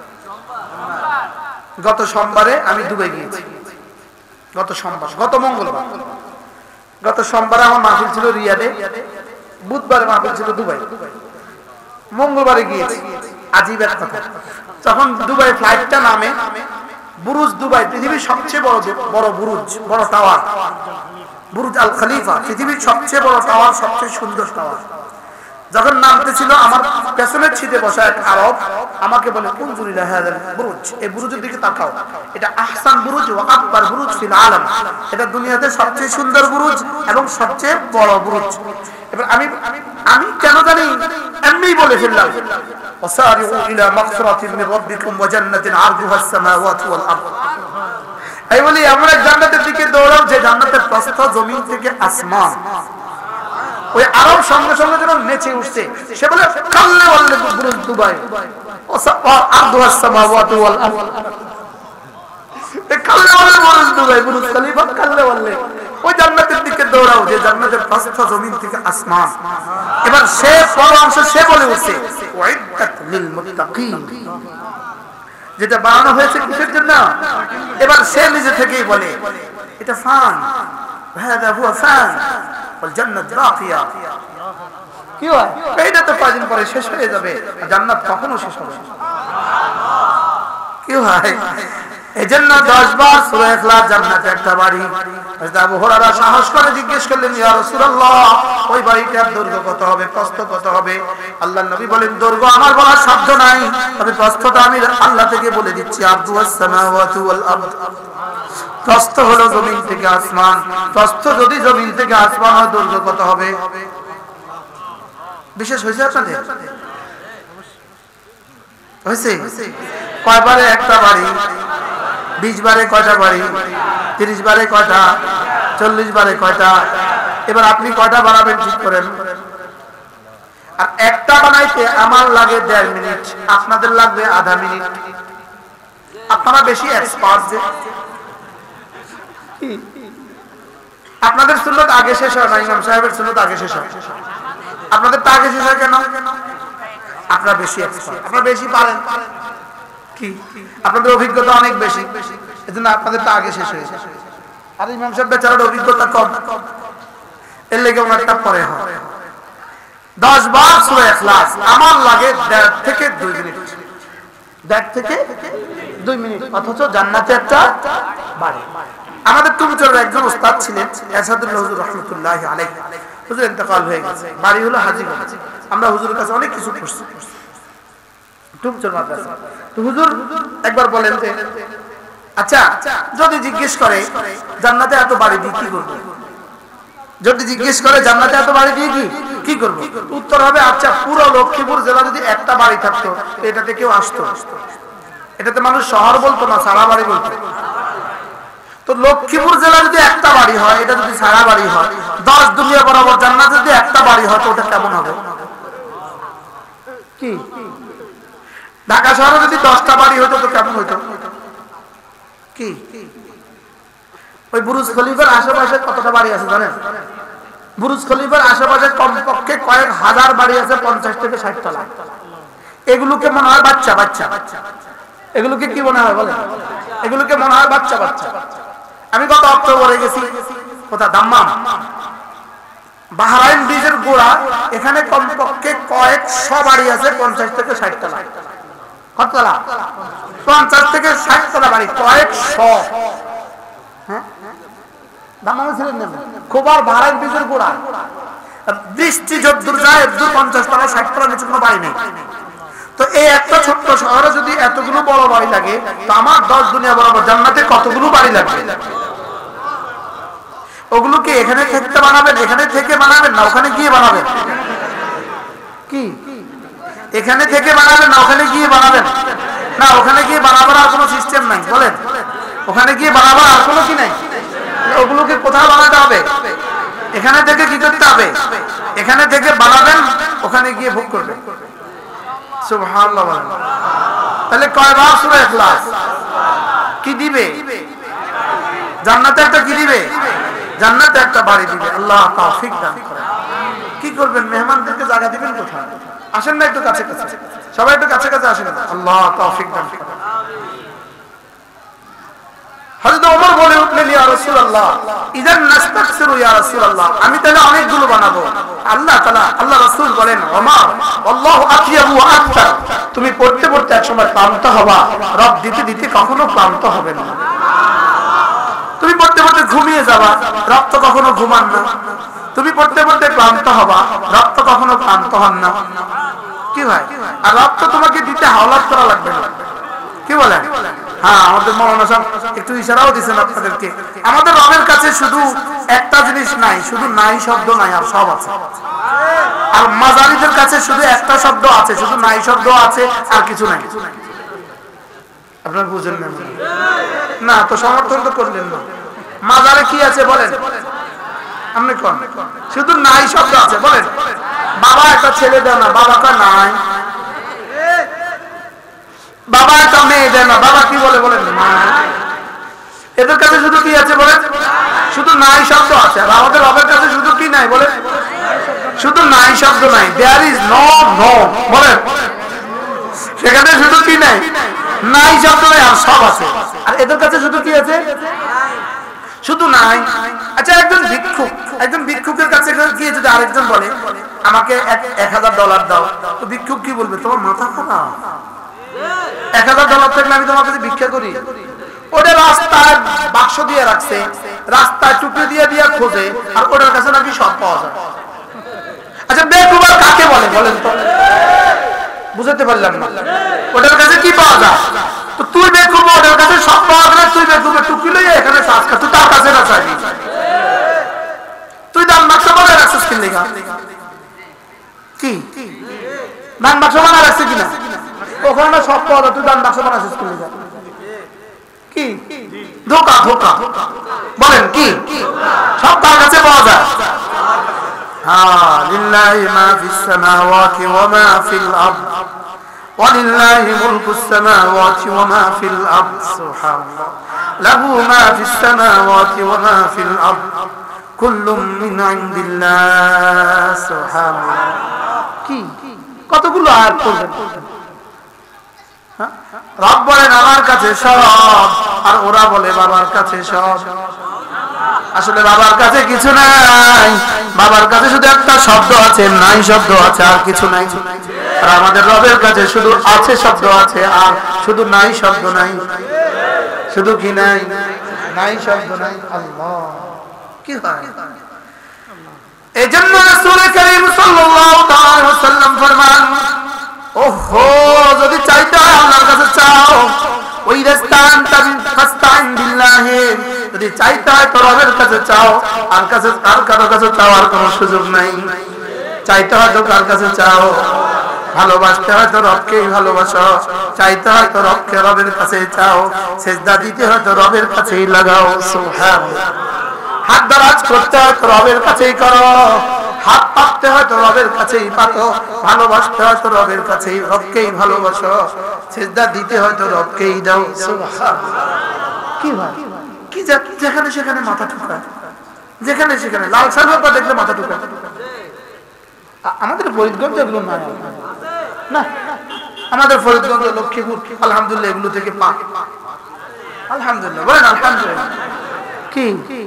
গত সোমবারে আমি দুবাই গিয়েছি। গত সোমবার, গত মঙ্গলবার। গত সোমবারে আমার মাহফিল ছিল রিয়াদে, বুধবারে মাহফিল ছিল দুবাই, মঙ্গলবারে গিয়েছি। আজীব এক কথা, যখন দুবাই ফ্লাইটটা নামে, বুরুজ দুবাই পৃথিবীর সবচেয়ে বড় বুরুজ, বড় টাওয়ার, বুরুজ আল খলিফা, পৃথিবীর সবচেয়ে বড় টাওয়ার, সবচেয়ে সুন্দর টাওয়ার। যখন নামতে ছিল আমার পেছনের সিটে বসা এক আরব আমাকে বলে উনজুর ইলা হাযাল বুরুজ, এই বুরুজের দিকে তাকাও, এটা আহসান বুরুজ ওয়া আকবার বুরুজ ফিল আলাম, এটা দুনিয়াতে সবচেয়ে সুন্দর বুরুজ এবং সবচেয়ে বড় বুরুজ। এবার আমি কেন জানি এমনি বলে ফেললাম ওয়াসারিউ ইলা মাগফিরাতিন মির রাব্বিকুম ওয়া জান্নাতিন আরদুহা আস-সামাওয়াতু ওয়াল আরদ। এই বলি আমরা জান্নাতের দিকে দৌড়াও যে জান্নাতের প্রস্থ জমিন থেকে আসমান। ওই আরব সঙ্গে সঙ্গে যেন নেচে উঠছে, সে বলে কাল্লে ওয়াল্লে বুরুজ দুবাই ওয়া আরদুহা আস-সামাওয়াতু ওয়াল আরদ। এই কাল্লে ওয়াল্লে বুরুজ দুবাই, বুরুজ খলিফা কাল্লে ওয়াল্লে। ওই জান্নাতের দিকে দৌড়াও যে জান্নাতের প্রস্থ জমিন থেকে আসমান। এবার সে পরামর্শ সে বলে উঠছে ওয়াইদাত লিল মুত্তাকিন, যেটা বানানো হয়েছে কিসের জন্য? এবার সে নিজে থেকেই বলে এটা ফান, হাদা হুয়া ফান ওয়াল জান্নাত বাকিয়া। কি হয়? এইটা তো কয়েকদিন পরে শেষ হয়ে যাবে, জান্নাত কখনো শেষ হবে না। কি হয়? এজন্য 10 বার সূরা ইখলাস জান্নাতে একটা বাড়ি। হযরত আবু হুরায়রা সাহস করে জিজ্ঞেস করলেন ইয়া রাসূলুল্লাহ ওই বাড়িটার দৈর্ঘ্য কত হবে, প্রস্থ কত হবে? আল্লাহর নবী বলেন দৈর্ঘ্য আমার বলার সাধ্য নাই, তবে প্রস্থটা আমি আল্লাহ থেকে বলে দিচ্ছি। আরদুস সামাওয়াতু ওয়াল আরদ, প্রস্থ হলো জমিন থেকে আসমান। প্রস্থ যদি জমিন থেকে আসমান হয় দৈর্ঘ্য কত হবে? বিশেষ হয়েছে আপনাদের? হয়েছে? কয়বারে একটা বাড়ি? 20 বারে কয়টা বাড়ি? 30 বারে কয়টা? 40 বারে কয়টা? এবার আপনি কয়টা বানাবেন ঠিক করেন। আর একটা বানাইতে আমার লাগে 1.5 মিনিট, আপনাদের লাগবে আধা মিনিট। আপনারা বেশি এক্সপার্ট যে আপনাদের সুন্নত আগে শেষ হয় না, ইমাম সাহেবের সুন্নত আগে শেষ হয়। আপনাদেরটা আগে শেষ হয় কেন? আপনারা বেশি এক্সপার্ট, আপনারা বেশি পারেন, কি আপনাদের অভিজ্ঞতা অনেক বেশি, এজন্য আপনাদেরটা আগে শেষ হয়েছে। আর ইমাম সাহেব বেচারার অভিজ্ঞতা কম, এর লেগে ওনারটা পরে হয়। 10 বার সূরা ইখলাস আমার লাগে 1.5 থেকে 2 মিনিট, 1.5 থেকে 2 মিনিট, অথচ জান্নাতে একটা বাড়ি। আমাদের টুমচরের একজন ওস্তাদ ছিলেন এরশাদুল্লাহ হুজুর রাহমাতুল্লাহি আলাইহি, হুজুর ইন্তেকাল হয়ে গেছে, বাড়ি হলো হাজীগঞ্জ। আমরা হুজুরের কাছে অনেক কিছু পড়ছি টুমচর মাদ্রাসা। তো হুজুর একবার বলেন যে আচ্ছা যদি জিজ্ঞেস করে জান্নাতে এত বাড়ি দিয়ে কি করব, যদি জিজ্ঞেস করে জান্নাতে এত বাড়ি দিয়ে কি করব, উত্তর হবে আচ্ছা পুরো লক্ষ্মীপুর জেলা যদি একটা বাড়ি থাকতো এটাতে কেউ আসতো? এটাতে মানুষ শহর বলতো না সারা বাড়ি বলতো। তো লক্ষ্মীপুর জেলা যদি একটা বাড়ি হয়, এটা যদি সারা বাড়ি হয়, 10 দুনিয়া বরাবর জান্নাতে যদি একটা বাড়ি হয় তো ওটা কেমন হবে? কি ঢাকা শহরে যদি 10টা বাড়ি হতো তো কেমন হতো? কি ওই বুরুজ খলিফার আশেপাশে কতটা বাড়ি আছে জানেন? বুরুজ খলিফার আশেপাশে কমপক্ষে কয়েক হাজার বাড়ি আছে, 50 থেকে 60 তলা। এগুলোকে মনে হয় বাচ্চা বাচ্চা, এগুলোকে কি মনে হয় বলে? এগুলোকে মনে হয় বাচ্চা বাচ্চা। আমি গত অক্টোবরে গেছি কোথা দাম্মাম, বাহরাইন ব্রিজের গোড়া, এখানে কমপক্ষে কয়েকশো বাড়ি আছে, 50 থেকে 60 তলা। কত তলা? 50 থেকে 60 তলা বাড়ি, কয়েকশো। হ্যাঁ দাম্মামে ছিলেন না? খোবার বাহরাইন ব্রিজের গোড়া, বৃষ্টি যদ্দূর যায় 50 তলা 60 তলা নিচে কোনো বাড়ি নেই। তো এই একটা ছোট্ট শহরে যদি এতগুলো বড় বাড়ি লাগে, তো আমার 10 দুনিয়া বরাবর জান্নাতে কতগুলো বাড়ি লাগবে? ওগুলো কি এখানে থেকে বানাবেন, এখানে থেকে বানাবেন না ওখানে গিয়ে বানাবেন? কি এখানে থেকে বানাবেন না ওখানে গিয়ে বানাবেন? না ওখানে গিয়ে বানাবার আর কোনো সিস্টেম নাই, বলেন ওখানে গিয়ে বানাবার আর কোনো কি নাই। ওগুলোকে কোথাও বানাতে হবে? এখানে থেকে কি করতে হবে? এখানে থেকে বানাবেন, ওখানে গিয়ে ভোগ করবেন। সুবহানাল্লাহ। তাহলে কয়বার সূরা ইখলাস কি দিবে? জান্নাতে একটা কি দিবে? জান্নাতে একটা বাড়ি দিবে। আল্লাহ তৌফিক দান করেন। কি করবেন? মেহমানদেরকে জায়গা দিবেন কোথায়? আসেন না একটু কাছে কাছে, সবাই একটু কাছে কাছে আসেন। আল্লাহ তৌফিক দান করেন। হযরত ওমর বলে উঠলেন ইয়া রাসূলুল্লাহ ইযান নাস্তাকসিরু ইয়া রাসূলুল্লাহ, আমি তাহলে অনেকগুলো বানাবো। আল্লাহ রাসূল বলেন ওমর আল্লাহু আকরামু ওয়া আকতার, তুমি পড়তে পড়তে একসময় ক্লান্ত হবা, রব দিতে দিতে কখনো ক্লান্ত হবে না। তুমি পড়তে পড়তে ঘুমিয়ে যাবা, রব তো কখনো ঘুমান না। তুমি পড়তে পড়তে ক্লান্ত হবা, রব তো কখনো ক্লান্ত হন না। কি ভাই? আর রব তো তোমাকে দিতে হাওলাত করা লাগবে না। কি বলেন? হ্যাঁ আমাদের মাওলানা সাহেব একটু ইশারাও দিয়েছেন আপনাদেরকে। আমাদের রবের কাছে শুধু একটা জিনিস নাই, শুধু নাই শব্দ নাই, আর সব আছে। আর মাজারিদের কাছে শুধু একটা শব্দ আছে, শুধু নাই শব্দ আছে, আর কিছু নাই। আপনারা বুঝেন না? না তো সমর্থন তো করলেন না। মাজারে কি আছে বলেন? আপনি কোন? শুধু নাই শব্দ আছে। বলেন বাবা একটা ছেলে দেয় না, বাবাটা নাই। বাবা একটা মেয়ে দেয় না, বাবা কি বলে বলেন? নাই। এদের কাছে শুধু কি আছে বলেন? শুধু নাই শব্দ আছে। আর আমাদের রবের কাছে শুধু কি নাই বলেন? শুধু নাই শব্দ নাই। দেয়ার ইজ নো নো বলেন। সেখানে শুধু কি নাই? নাই শব্দ নাই, আর সব আছে। আর এদের কাছে শুধু কি আছে? শুধু নাই। আচ্ছা একজন ভিক্ষুকের কাছে গিয়ে যদি আরেকজন বলে আমাকে $1000 দাও, তো ভিক্ষুক কি বলবে? তোমার মাথা খারাপ, $1000 থাকলে আমি তোমার কাছে ভিক্ষা করি? ওটা রাস্তায় বাক্স দিয়ে রাখছে, রাস্তায় টুপি দিয়ে দিয়ে খোঁজে, আর ওটার কাছে নাকি সব পাওয়া যায়। আচ্ছা বেকুবার কাকে বলে বলেন তো? বুঝতে পারলাম না। ওটার কাছে কি পাওয়া যায়? তো তুই বেকুব, ওটার কাছে সব পাওয়া যায়, তুই বেকুবের টুপি লইয়া এখানে শ্বাস খা, তুই তার কাছে না চাইবি। তুই দান বাক্স বানায় রাখছিস কি লেখা? কি দান বাক্স বানায় রাখছে কিনা? ওখানে সব পাওয়া যায়, তুই দান বাক্স বানাচ্ছিস কি লেখা? কি ধোকা ধোকা বলেন? কি সব তার কাছে পাওয়া যায়? হ্যাঁ লিল্লাহি মা ফিস সামাওয়াতি ওয়া মা ফিল আরদ ওয়া লিল্লাহি মুলকুস সামাওয়াতি ওয়া মা ফিল আরদ সুবহানাল্লাহ লাহু মা ফিস সামাওয়াতি ওয়া মা ফিল আরদ কুল্লুম মিন ইনদিল্লাহ। সুবহানাল্লাহ। কি কতগুলো আয়াত পড়বেন? রব বলেন আমার কাছে সব, আর ওরা বলে বাবার কাছে সব। আসলে বাবার কাছে কিছু নাই, বাবার কাছে শুধু একটা শব্দ আছে, নাই শব্দ আছে, আর কিছু নাই। আর আমাদের রবের কাছে শুধু আছে শব্দ আছে, আর শুধু নাই শব্দ নাই। শুধু কি নাই? নাই শব্দ নাই। আল্লাহ কি হয়? এই জন্য রাসূল করিম সাল্লাল্লাহু তাআলা ওয়াসাল্লাম ফরমান, ওহো যদি চাইতে হয় আল্লাহর কাছে চাও, ওই রাস্তান ফাস্তাইন বিল্লাহি, যদি চাইতে হয় তো রবের কাছে চাও, আর কাছে আর কারো কাছে চাওয়ার কোনো সুযোগ নাই। চাইতে হয় তো কার কাছে চাও? ভালোবাসতে হয় তো রবকেই ভালোবাসো, চাইতে হয় তো রবকে রবের কাছেই চাও, সিজদা দিতে হয় তো রবের কাছেই লাগাও। সুবহানাল্লাহ। হাত দারাজ করতে হয় তো রবের কাছেই করো, হাত পাততে হয় তো রবের কাছেই পাতো, ভালোবাসতে হয় তো রবের কাছেই, রবকেই ভালোবাসো, সিজদা দিতে হয় তো রবকেই দাও। সুবহানাল্লাহ। কি ভাই কি যেখানে সেখানে মাথা ঠুকায়, যেখানে সেখানে লাল সালবা দেখলে মাথা ঠুকায়। আমাদের ফরিদগঞ্জ এগুলো না, না আমাদের ফরিদগঞ্জ লক্ষ্মীপুর আলহামদুলিল্লাহ এগুলো থেকে পাক। আলহামদুলিল্লাহ বলেন আলহামদুলিল্লাহ। কি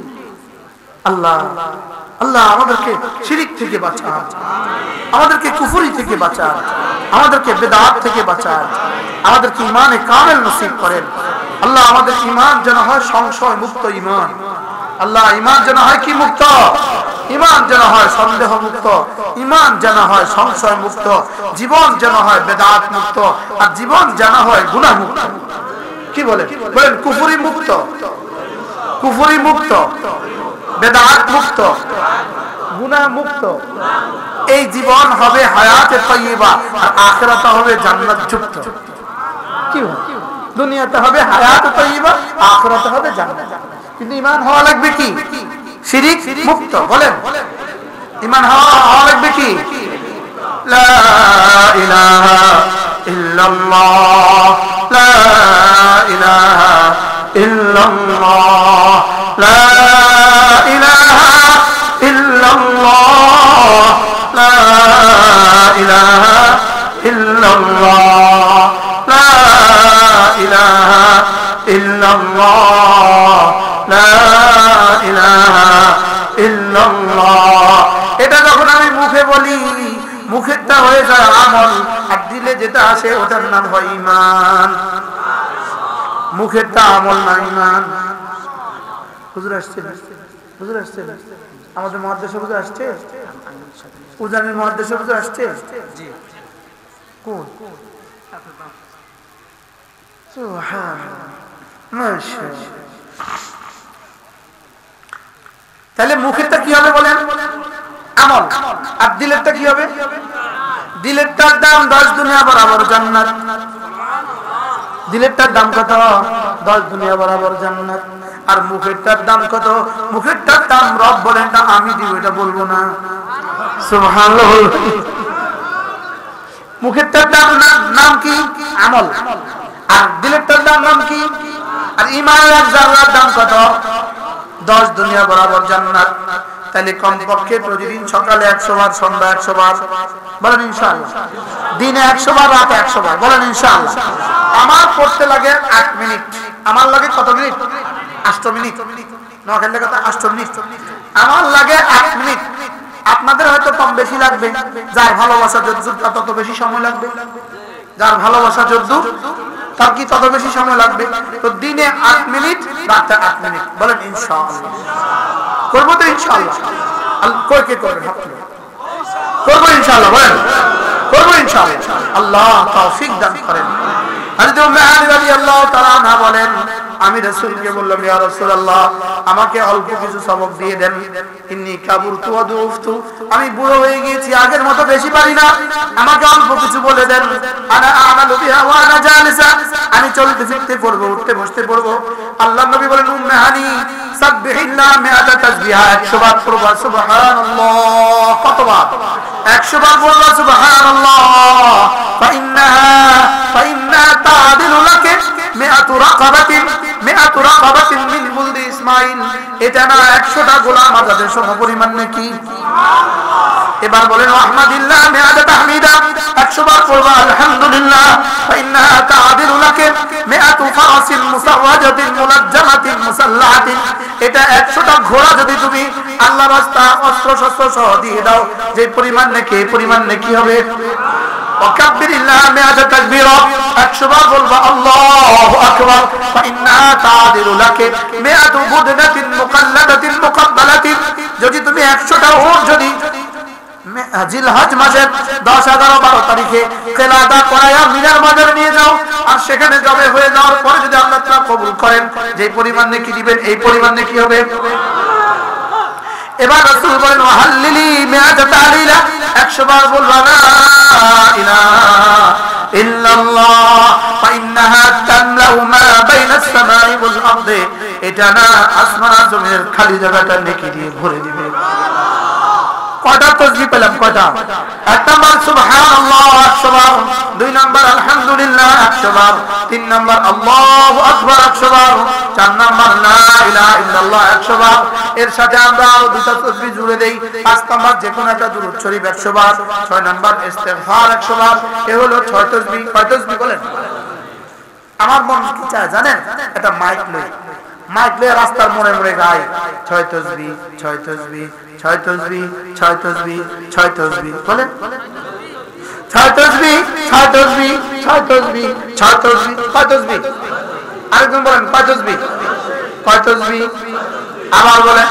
আল্লাহ আল্লাহ আমাদেরকে শিরিক থেকে বাঁচান, আমাদেরকে কুফরি থেকে বাঁচান, আমাদেরকে বেদাত থেকে বাঁচান, আমাদেরকে ঈমানে কামেল নসিব করেন। আল্লাহ আমাদের ঈমান যেন হয় সংশয় মুক্ত ঈমান। আল্লাহ ঈমান যেন হয় কি মুক্ত? ঈমান যেন হয় সন্দেহ মুক্ত, ঈমান যেন হয় সংশয় মুক্ত, জীবন যেন হয় বেদাত মুক্ত, আর জীবন যেন হয় গুনাহ মুক্ত। কি বলেন? বলেন কুফরি মুক্ত, কুফরি মুক্ত, বেদাত মুক্ত, গুনাহ মুক্ত। এই জীবন হবে হায়াতে তাইয়্যিবা, আর আখিরাতে হবে জান্নাত যুক্ত। কি দুনিয়াতে হবে হায়াতে তাইয়্যিবা, আখিরাতে হবে জান্নাত। কিন্তু ঈমান হওয়া লাগবে কি? শিরিক মুক্ত। বলেন ঈমান হওয়া লাগবে কি? লা ইলাহা ইল্লাল্লাহ, লা ইলাহা ইল্লাল্লাহ, লা ইলাহা ইল্লাল্লাহ, লা ইলাহা ইল্লাল্লাহ, লা ইলাহা ইল্লাল্লাহ, লা ইলাহা ইল্লাল্লাহ। এটা যখন আমি মুখে বলি, মুখেরটা হয়ে যায় আমল, আর দিলে যেটা আসে ওটার নাম হয় ঈমান। মুখেরটা আমল না ঈমান। হুজুর আসছে, হুজুর আসছে, আমাদের মুহাদ্দিস হুজুর আসছে, উজানের মুহাদ্দিস হুজুর আসছে। জি কোন? সুবহানাল্লাহ মাশাআল্লাহ। তাহলে মুখেরটা কি হবে বলেন? আমল। আর দিলেরটা কি হবে? দিলেরটার দাম 10 দুনিয়া বরাবর জান্নাত। দিলেরটার দাম কত? 10 দুনিয়া বরাবর জান্নাত। আর মুখেরটার দাম কত? মুখেরটার দাম রব বলেন না আমি দিব, এটা বলবো না। সুবহানাল্লাহ। মুখেরটার দাম নাম কি? আমল। আর দিলেরটার দাম নাম কি? আর ঈমানের এক জাররার দাম কত? 10 দুনিয়া বরাবর জান্নাত। তাহলে কমপক্ষে প্রতিদিন সকালে 100 বার, সন্ধ্যা 100 বার, বলেন ইনশাআল্লাহ। দিনে 100 বার, রাতে 100 বার, বলেন ইনশাআল্লাহ। আমার পড়তে লাগে 8 মিনিট। আমার লাগে কত মিনিট? 8 মিনিট। নখালে কত? 8 মিনিট। আমার লাগে 8 মিনিট। আপনাদের হয়তো কম বেশি লাগবে, যার ভালোবাসা যতদূর তত বেশি সময় লাগবে। যার ভালোবাসা যতদূর তার কি তত বেশি সময় লাগবে। তো দিনে 8 মিনিট, রাতে 8 মিনিট, বলেন ইনশাআল্লাহ। করবো তো ইনশাআল্লাহ। কই কে করবে? করবো ইনশাআল্লাহ, বলেন করবো ইনশাআল্লাহ। আল্লাহ তৌফিক দান করেন। হযরত উম্মে হানি রাদিয়াল্লাহু তাআলা আনহা বলেন, আমি রাসূলকে বললাম, ইয়া রাসূলুল্লাহ আমাকে অল্প কিছু সবক দিয়ে দেন। ইন্নী কাবুরতু ওয়া দুফতু, আমি বুড়ো হয়ে গিয়েছি, আগের মতো বেশি পারি না, আমাকে অল্প কিছু বলে দেন। আনা আমালু বিহা ওয়া আনা জালিসা, আমি চলতে ফিরতে পড়বো, উঠতে বসতে পড়বো। আল্লাহর নবী বলেন, উম্মে হানি সাব্বিহিল্লাহ মিআতা তাসবিহা, 100 বার পড়বা সুবহানাল্লাহ। কতবার? 100 বার পড়বা সুবহানাল্লাহ। ফাইন্নাহা তা'দিলু লাকা মিআতু রাকাবাতিন মিন বুলদি ইসমাঈল মাইল, এটা না 100টা গোলাম আজাদের সমপরিমাণ নাকি? এবার বলেন আহমাদিল্লাহ মিআতা তাহমিদা, 100 বার পড়বা আলহামদুলিল্লাহ, ফাইন্নাহা তা'দিলু লাকা মিআতু ফারাসিন মুসাওয়াজাতিন মুলাজ্জামাতিন মুসাল্লাহাতিন। এটা 100টা ঘোড়া যদি তুমি আল্লাহর রাস্তা অস্ত্র শস্ত্র সহ দিয়ে দাও, যে পরিমাণ নাকি এই পরিমাণ নাকি হবে। ওয়াকাব্বিরিল্লাহ মিআতা তাকবীরা, 100 বার বলবা আল্লাহু আকবার, ফাইন্নাহা তা'দিলু লাকা মিআতু বুদনাতিন মুকাল্লাদাতিন মুকাব্বালাতিন। যদি তুমি 100টা উট যদি জিলহজ মাসের 10, 11, 12 তারিখে কেলাদা করায়া মিনার বাজারে নিয়ে যাও, আর সেখানে জবে হয়ে যাওয়ার পরে যদি আল্লাহ তাআলা কবুল করেন, যে পরিমাণ নেকি দিবেন এই পরিমাণ নেকি হবে। এবার রাসূল বলেন ওয়াহাল্লিলি মিআতা তাহলিলা, 100 বার বলবা লা ইলাহা ইল্লাল্লাহ ফাইন্নাহা তামলাউ মা বাইনাস সামাই ওয়াল আরদি। এটা না আসমান আর জমিনের খালি জায়গাটা নেকি দিয়ে ভরে দিবে। কয়টা তাসবিহ পেলাম? কয়টা? 1 নাম্বার সুবহানাল্লাহ 100 বার, 2 নাম্বার আলহামদুলিল্লাহ 100 বার, 3 নাম্বার আল্লাহু আকবার 100 বার, 4 নাম্বার লা ইলাহা ইল্লাল্লাহ 100 বার। এর সাথে আমরা আরো দুটো তাসবিহ জুড়ে দেই। 5 নাম্বার যে কোনো একটা দুরূদ শরীফ 100 বার, 6 নাম্বার ইস্তিগফার 100 বার। এ হলো 6 তাসবিহ। কয় তাসবিহ বলেন? আমার মন কি চায় জানেন? এটা মাইক লয়ে রাস্তার মোড়ে মোড়ে গায় 6 তাসবিহ 6 তাসবিহ 6 তাসবিহ 6 তাসবিহ 6 তাসবিহ। বলেন 6 তাসবিহ 6 তাসবিহ 6 তাসবিহ 6 তাসবিহ। কয় তাসবিহ? আরেকজন বলেন কয় তাসবিহ? কয় তাসবিহ? আবার বলেন।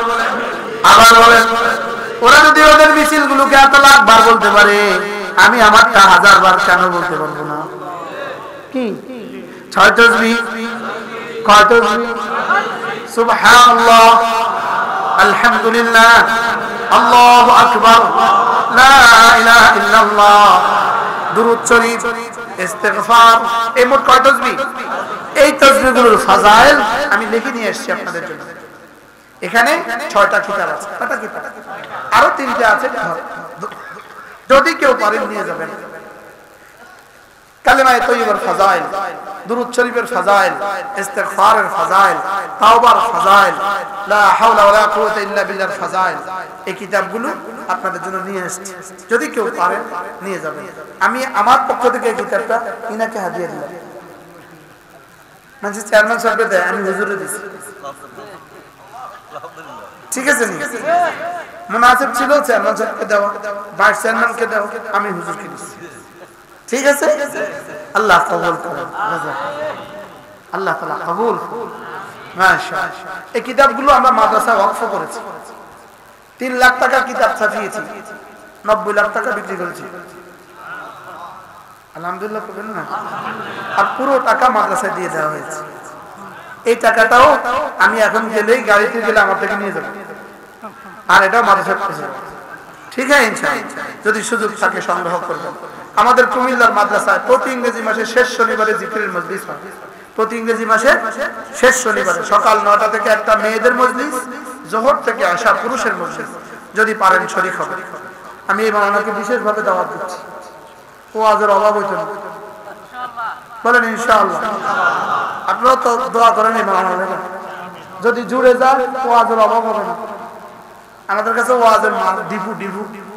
ওরা যদি ওদের মিছিলগুলোকে এত লাখবার বলতে পারে, আমি আমারটা 1000 বার কেন বলতে পারবো না? কি 6 তাসবিহ? কয় তাসবিহ? সুবহানাল্লাহ, আলহামদুলিল্লাহ, আল্লাহু আকবার, লা ইলাহা ইল্লাল্লাহ, দুরূদ শরীফ, ইস্তিগফার। এই মোট কয় তাসবিহ? এই তাসবিহগুলোর ফাজাইল আমি লিখে নিয়ে এসেছি আপনাদের জন্য। এখানে 6টা কিতাব আছে। কয়টা কিতাব? আরো 3টে আছে, যদি কেউ পারেন নিয়ে যাবেন। কালেমায়ে তয়্যিবার ফাজাইল, দুরূদ শরীফের ফাজাইল, ইস্তিগফারের ফাজাইল, তাওবার ফাজাইল, লা হাওলা ওয়ালা কুওয়াতা ইল্লা বিল্লাহর ফাজাইল। এই কিতাবগুলো আপনাদের জন্য নিয়ে এসেছি, যদি কেউ পারে নিয়ে যাবেন। আমি আমার পক্ষ থেকে এই কিতাবটা ইনাকে হাদিয়া দিলাম। মানে চেয়ারম্যান সাহেব দেয়, আমি হুজুরে দিছি। ঠিক আছে নি? মুনাসিব ছিল চেয়ারম্যান সাহেবকে দেওয়া, ভাইস চেয়ারম্যানকে দেওয়া, আমি হুজুরকে দিছি। ঠিক আছে? আল্লাহ কবুল করেন, আল্লাহ তাআলা কবুল। মাশাআল্লাহ। এই কিতাবগুলো আমরা মাদ্রাসায় ওয়াকফ করেছি। 3 লাখ টাকার কিতাব ছাপিয়েছি, 90 লাখ টাকা বিক্রি করেছি। আলহামদুলিল্লাহ করবেন না? আর পুরো টাকা মাদ্রাসায় দিয়ে দেওয়া হয়েছে। এই টাকাটাও আমি এখন গেলেই গাড়িতে গেলে আমার থেকে নিয়ে যাবো, আর এটাও মাদ্রাসায় পৌঁছে যাবে। ঠিক আছে ইনশাআল্লাহ, যদি সুযোগ থাকে সংগ্রহ করবেন। আমাদের কুমিল্লার মাদ্রাসায় প্রতি ইংরেজি মাসে শেষ শনিবারে জিকিরের মজলিস হয়। প্রতি ইংরেজি মাসে শেষ শনিবারে সকাল 9টা থেকে একটা মেয়েদের মজলিস, জোহর থেকে আসা পুরুষের মজলিস। যদি পারেন শরীক হবেন। আমি এই মাওলানাকে বিশেষভাবে দাওয়াত দিচ্ছি। ওয়াজের অভাব হইতো না, বলেন ইনশাআল্লাহ। আপনারা তো দোয়া করেন এই মাওলানা যদি জুড়ে যায় ওয়াজের অভাব হবে না। আমাদের কাছে ওয়াজের ডিপু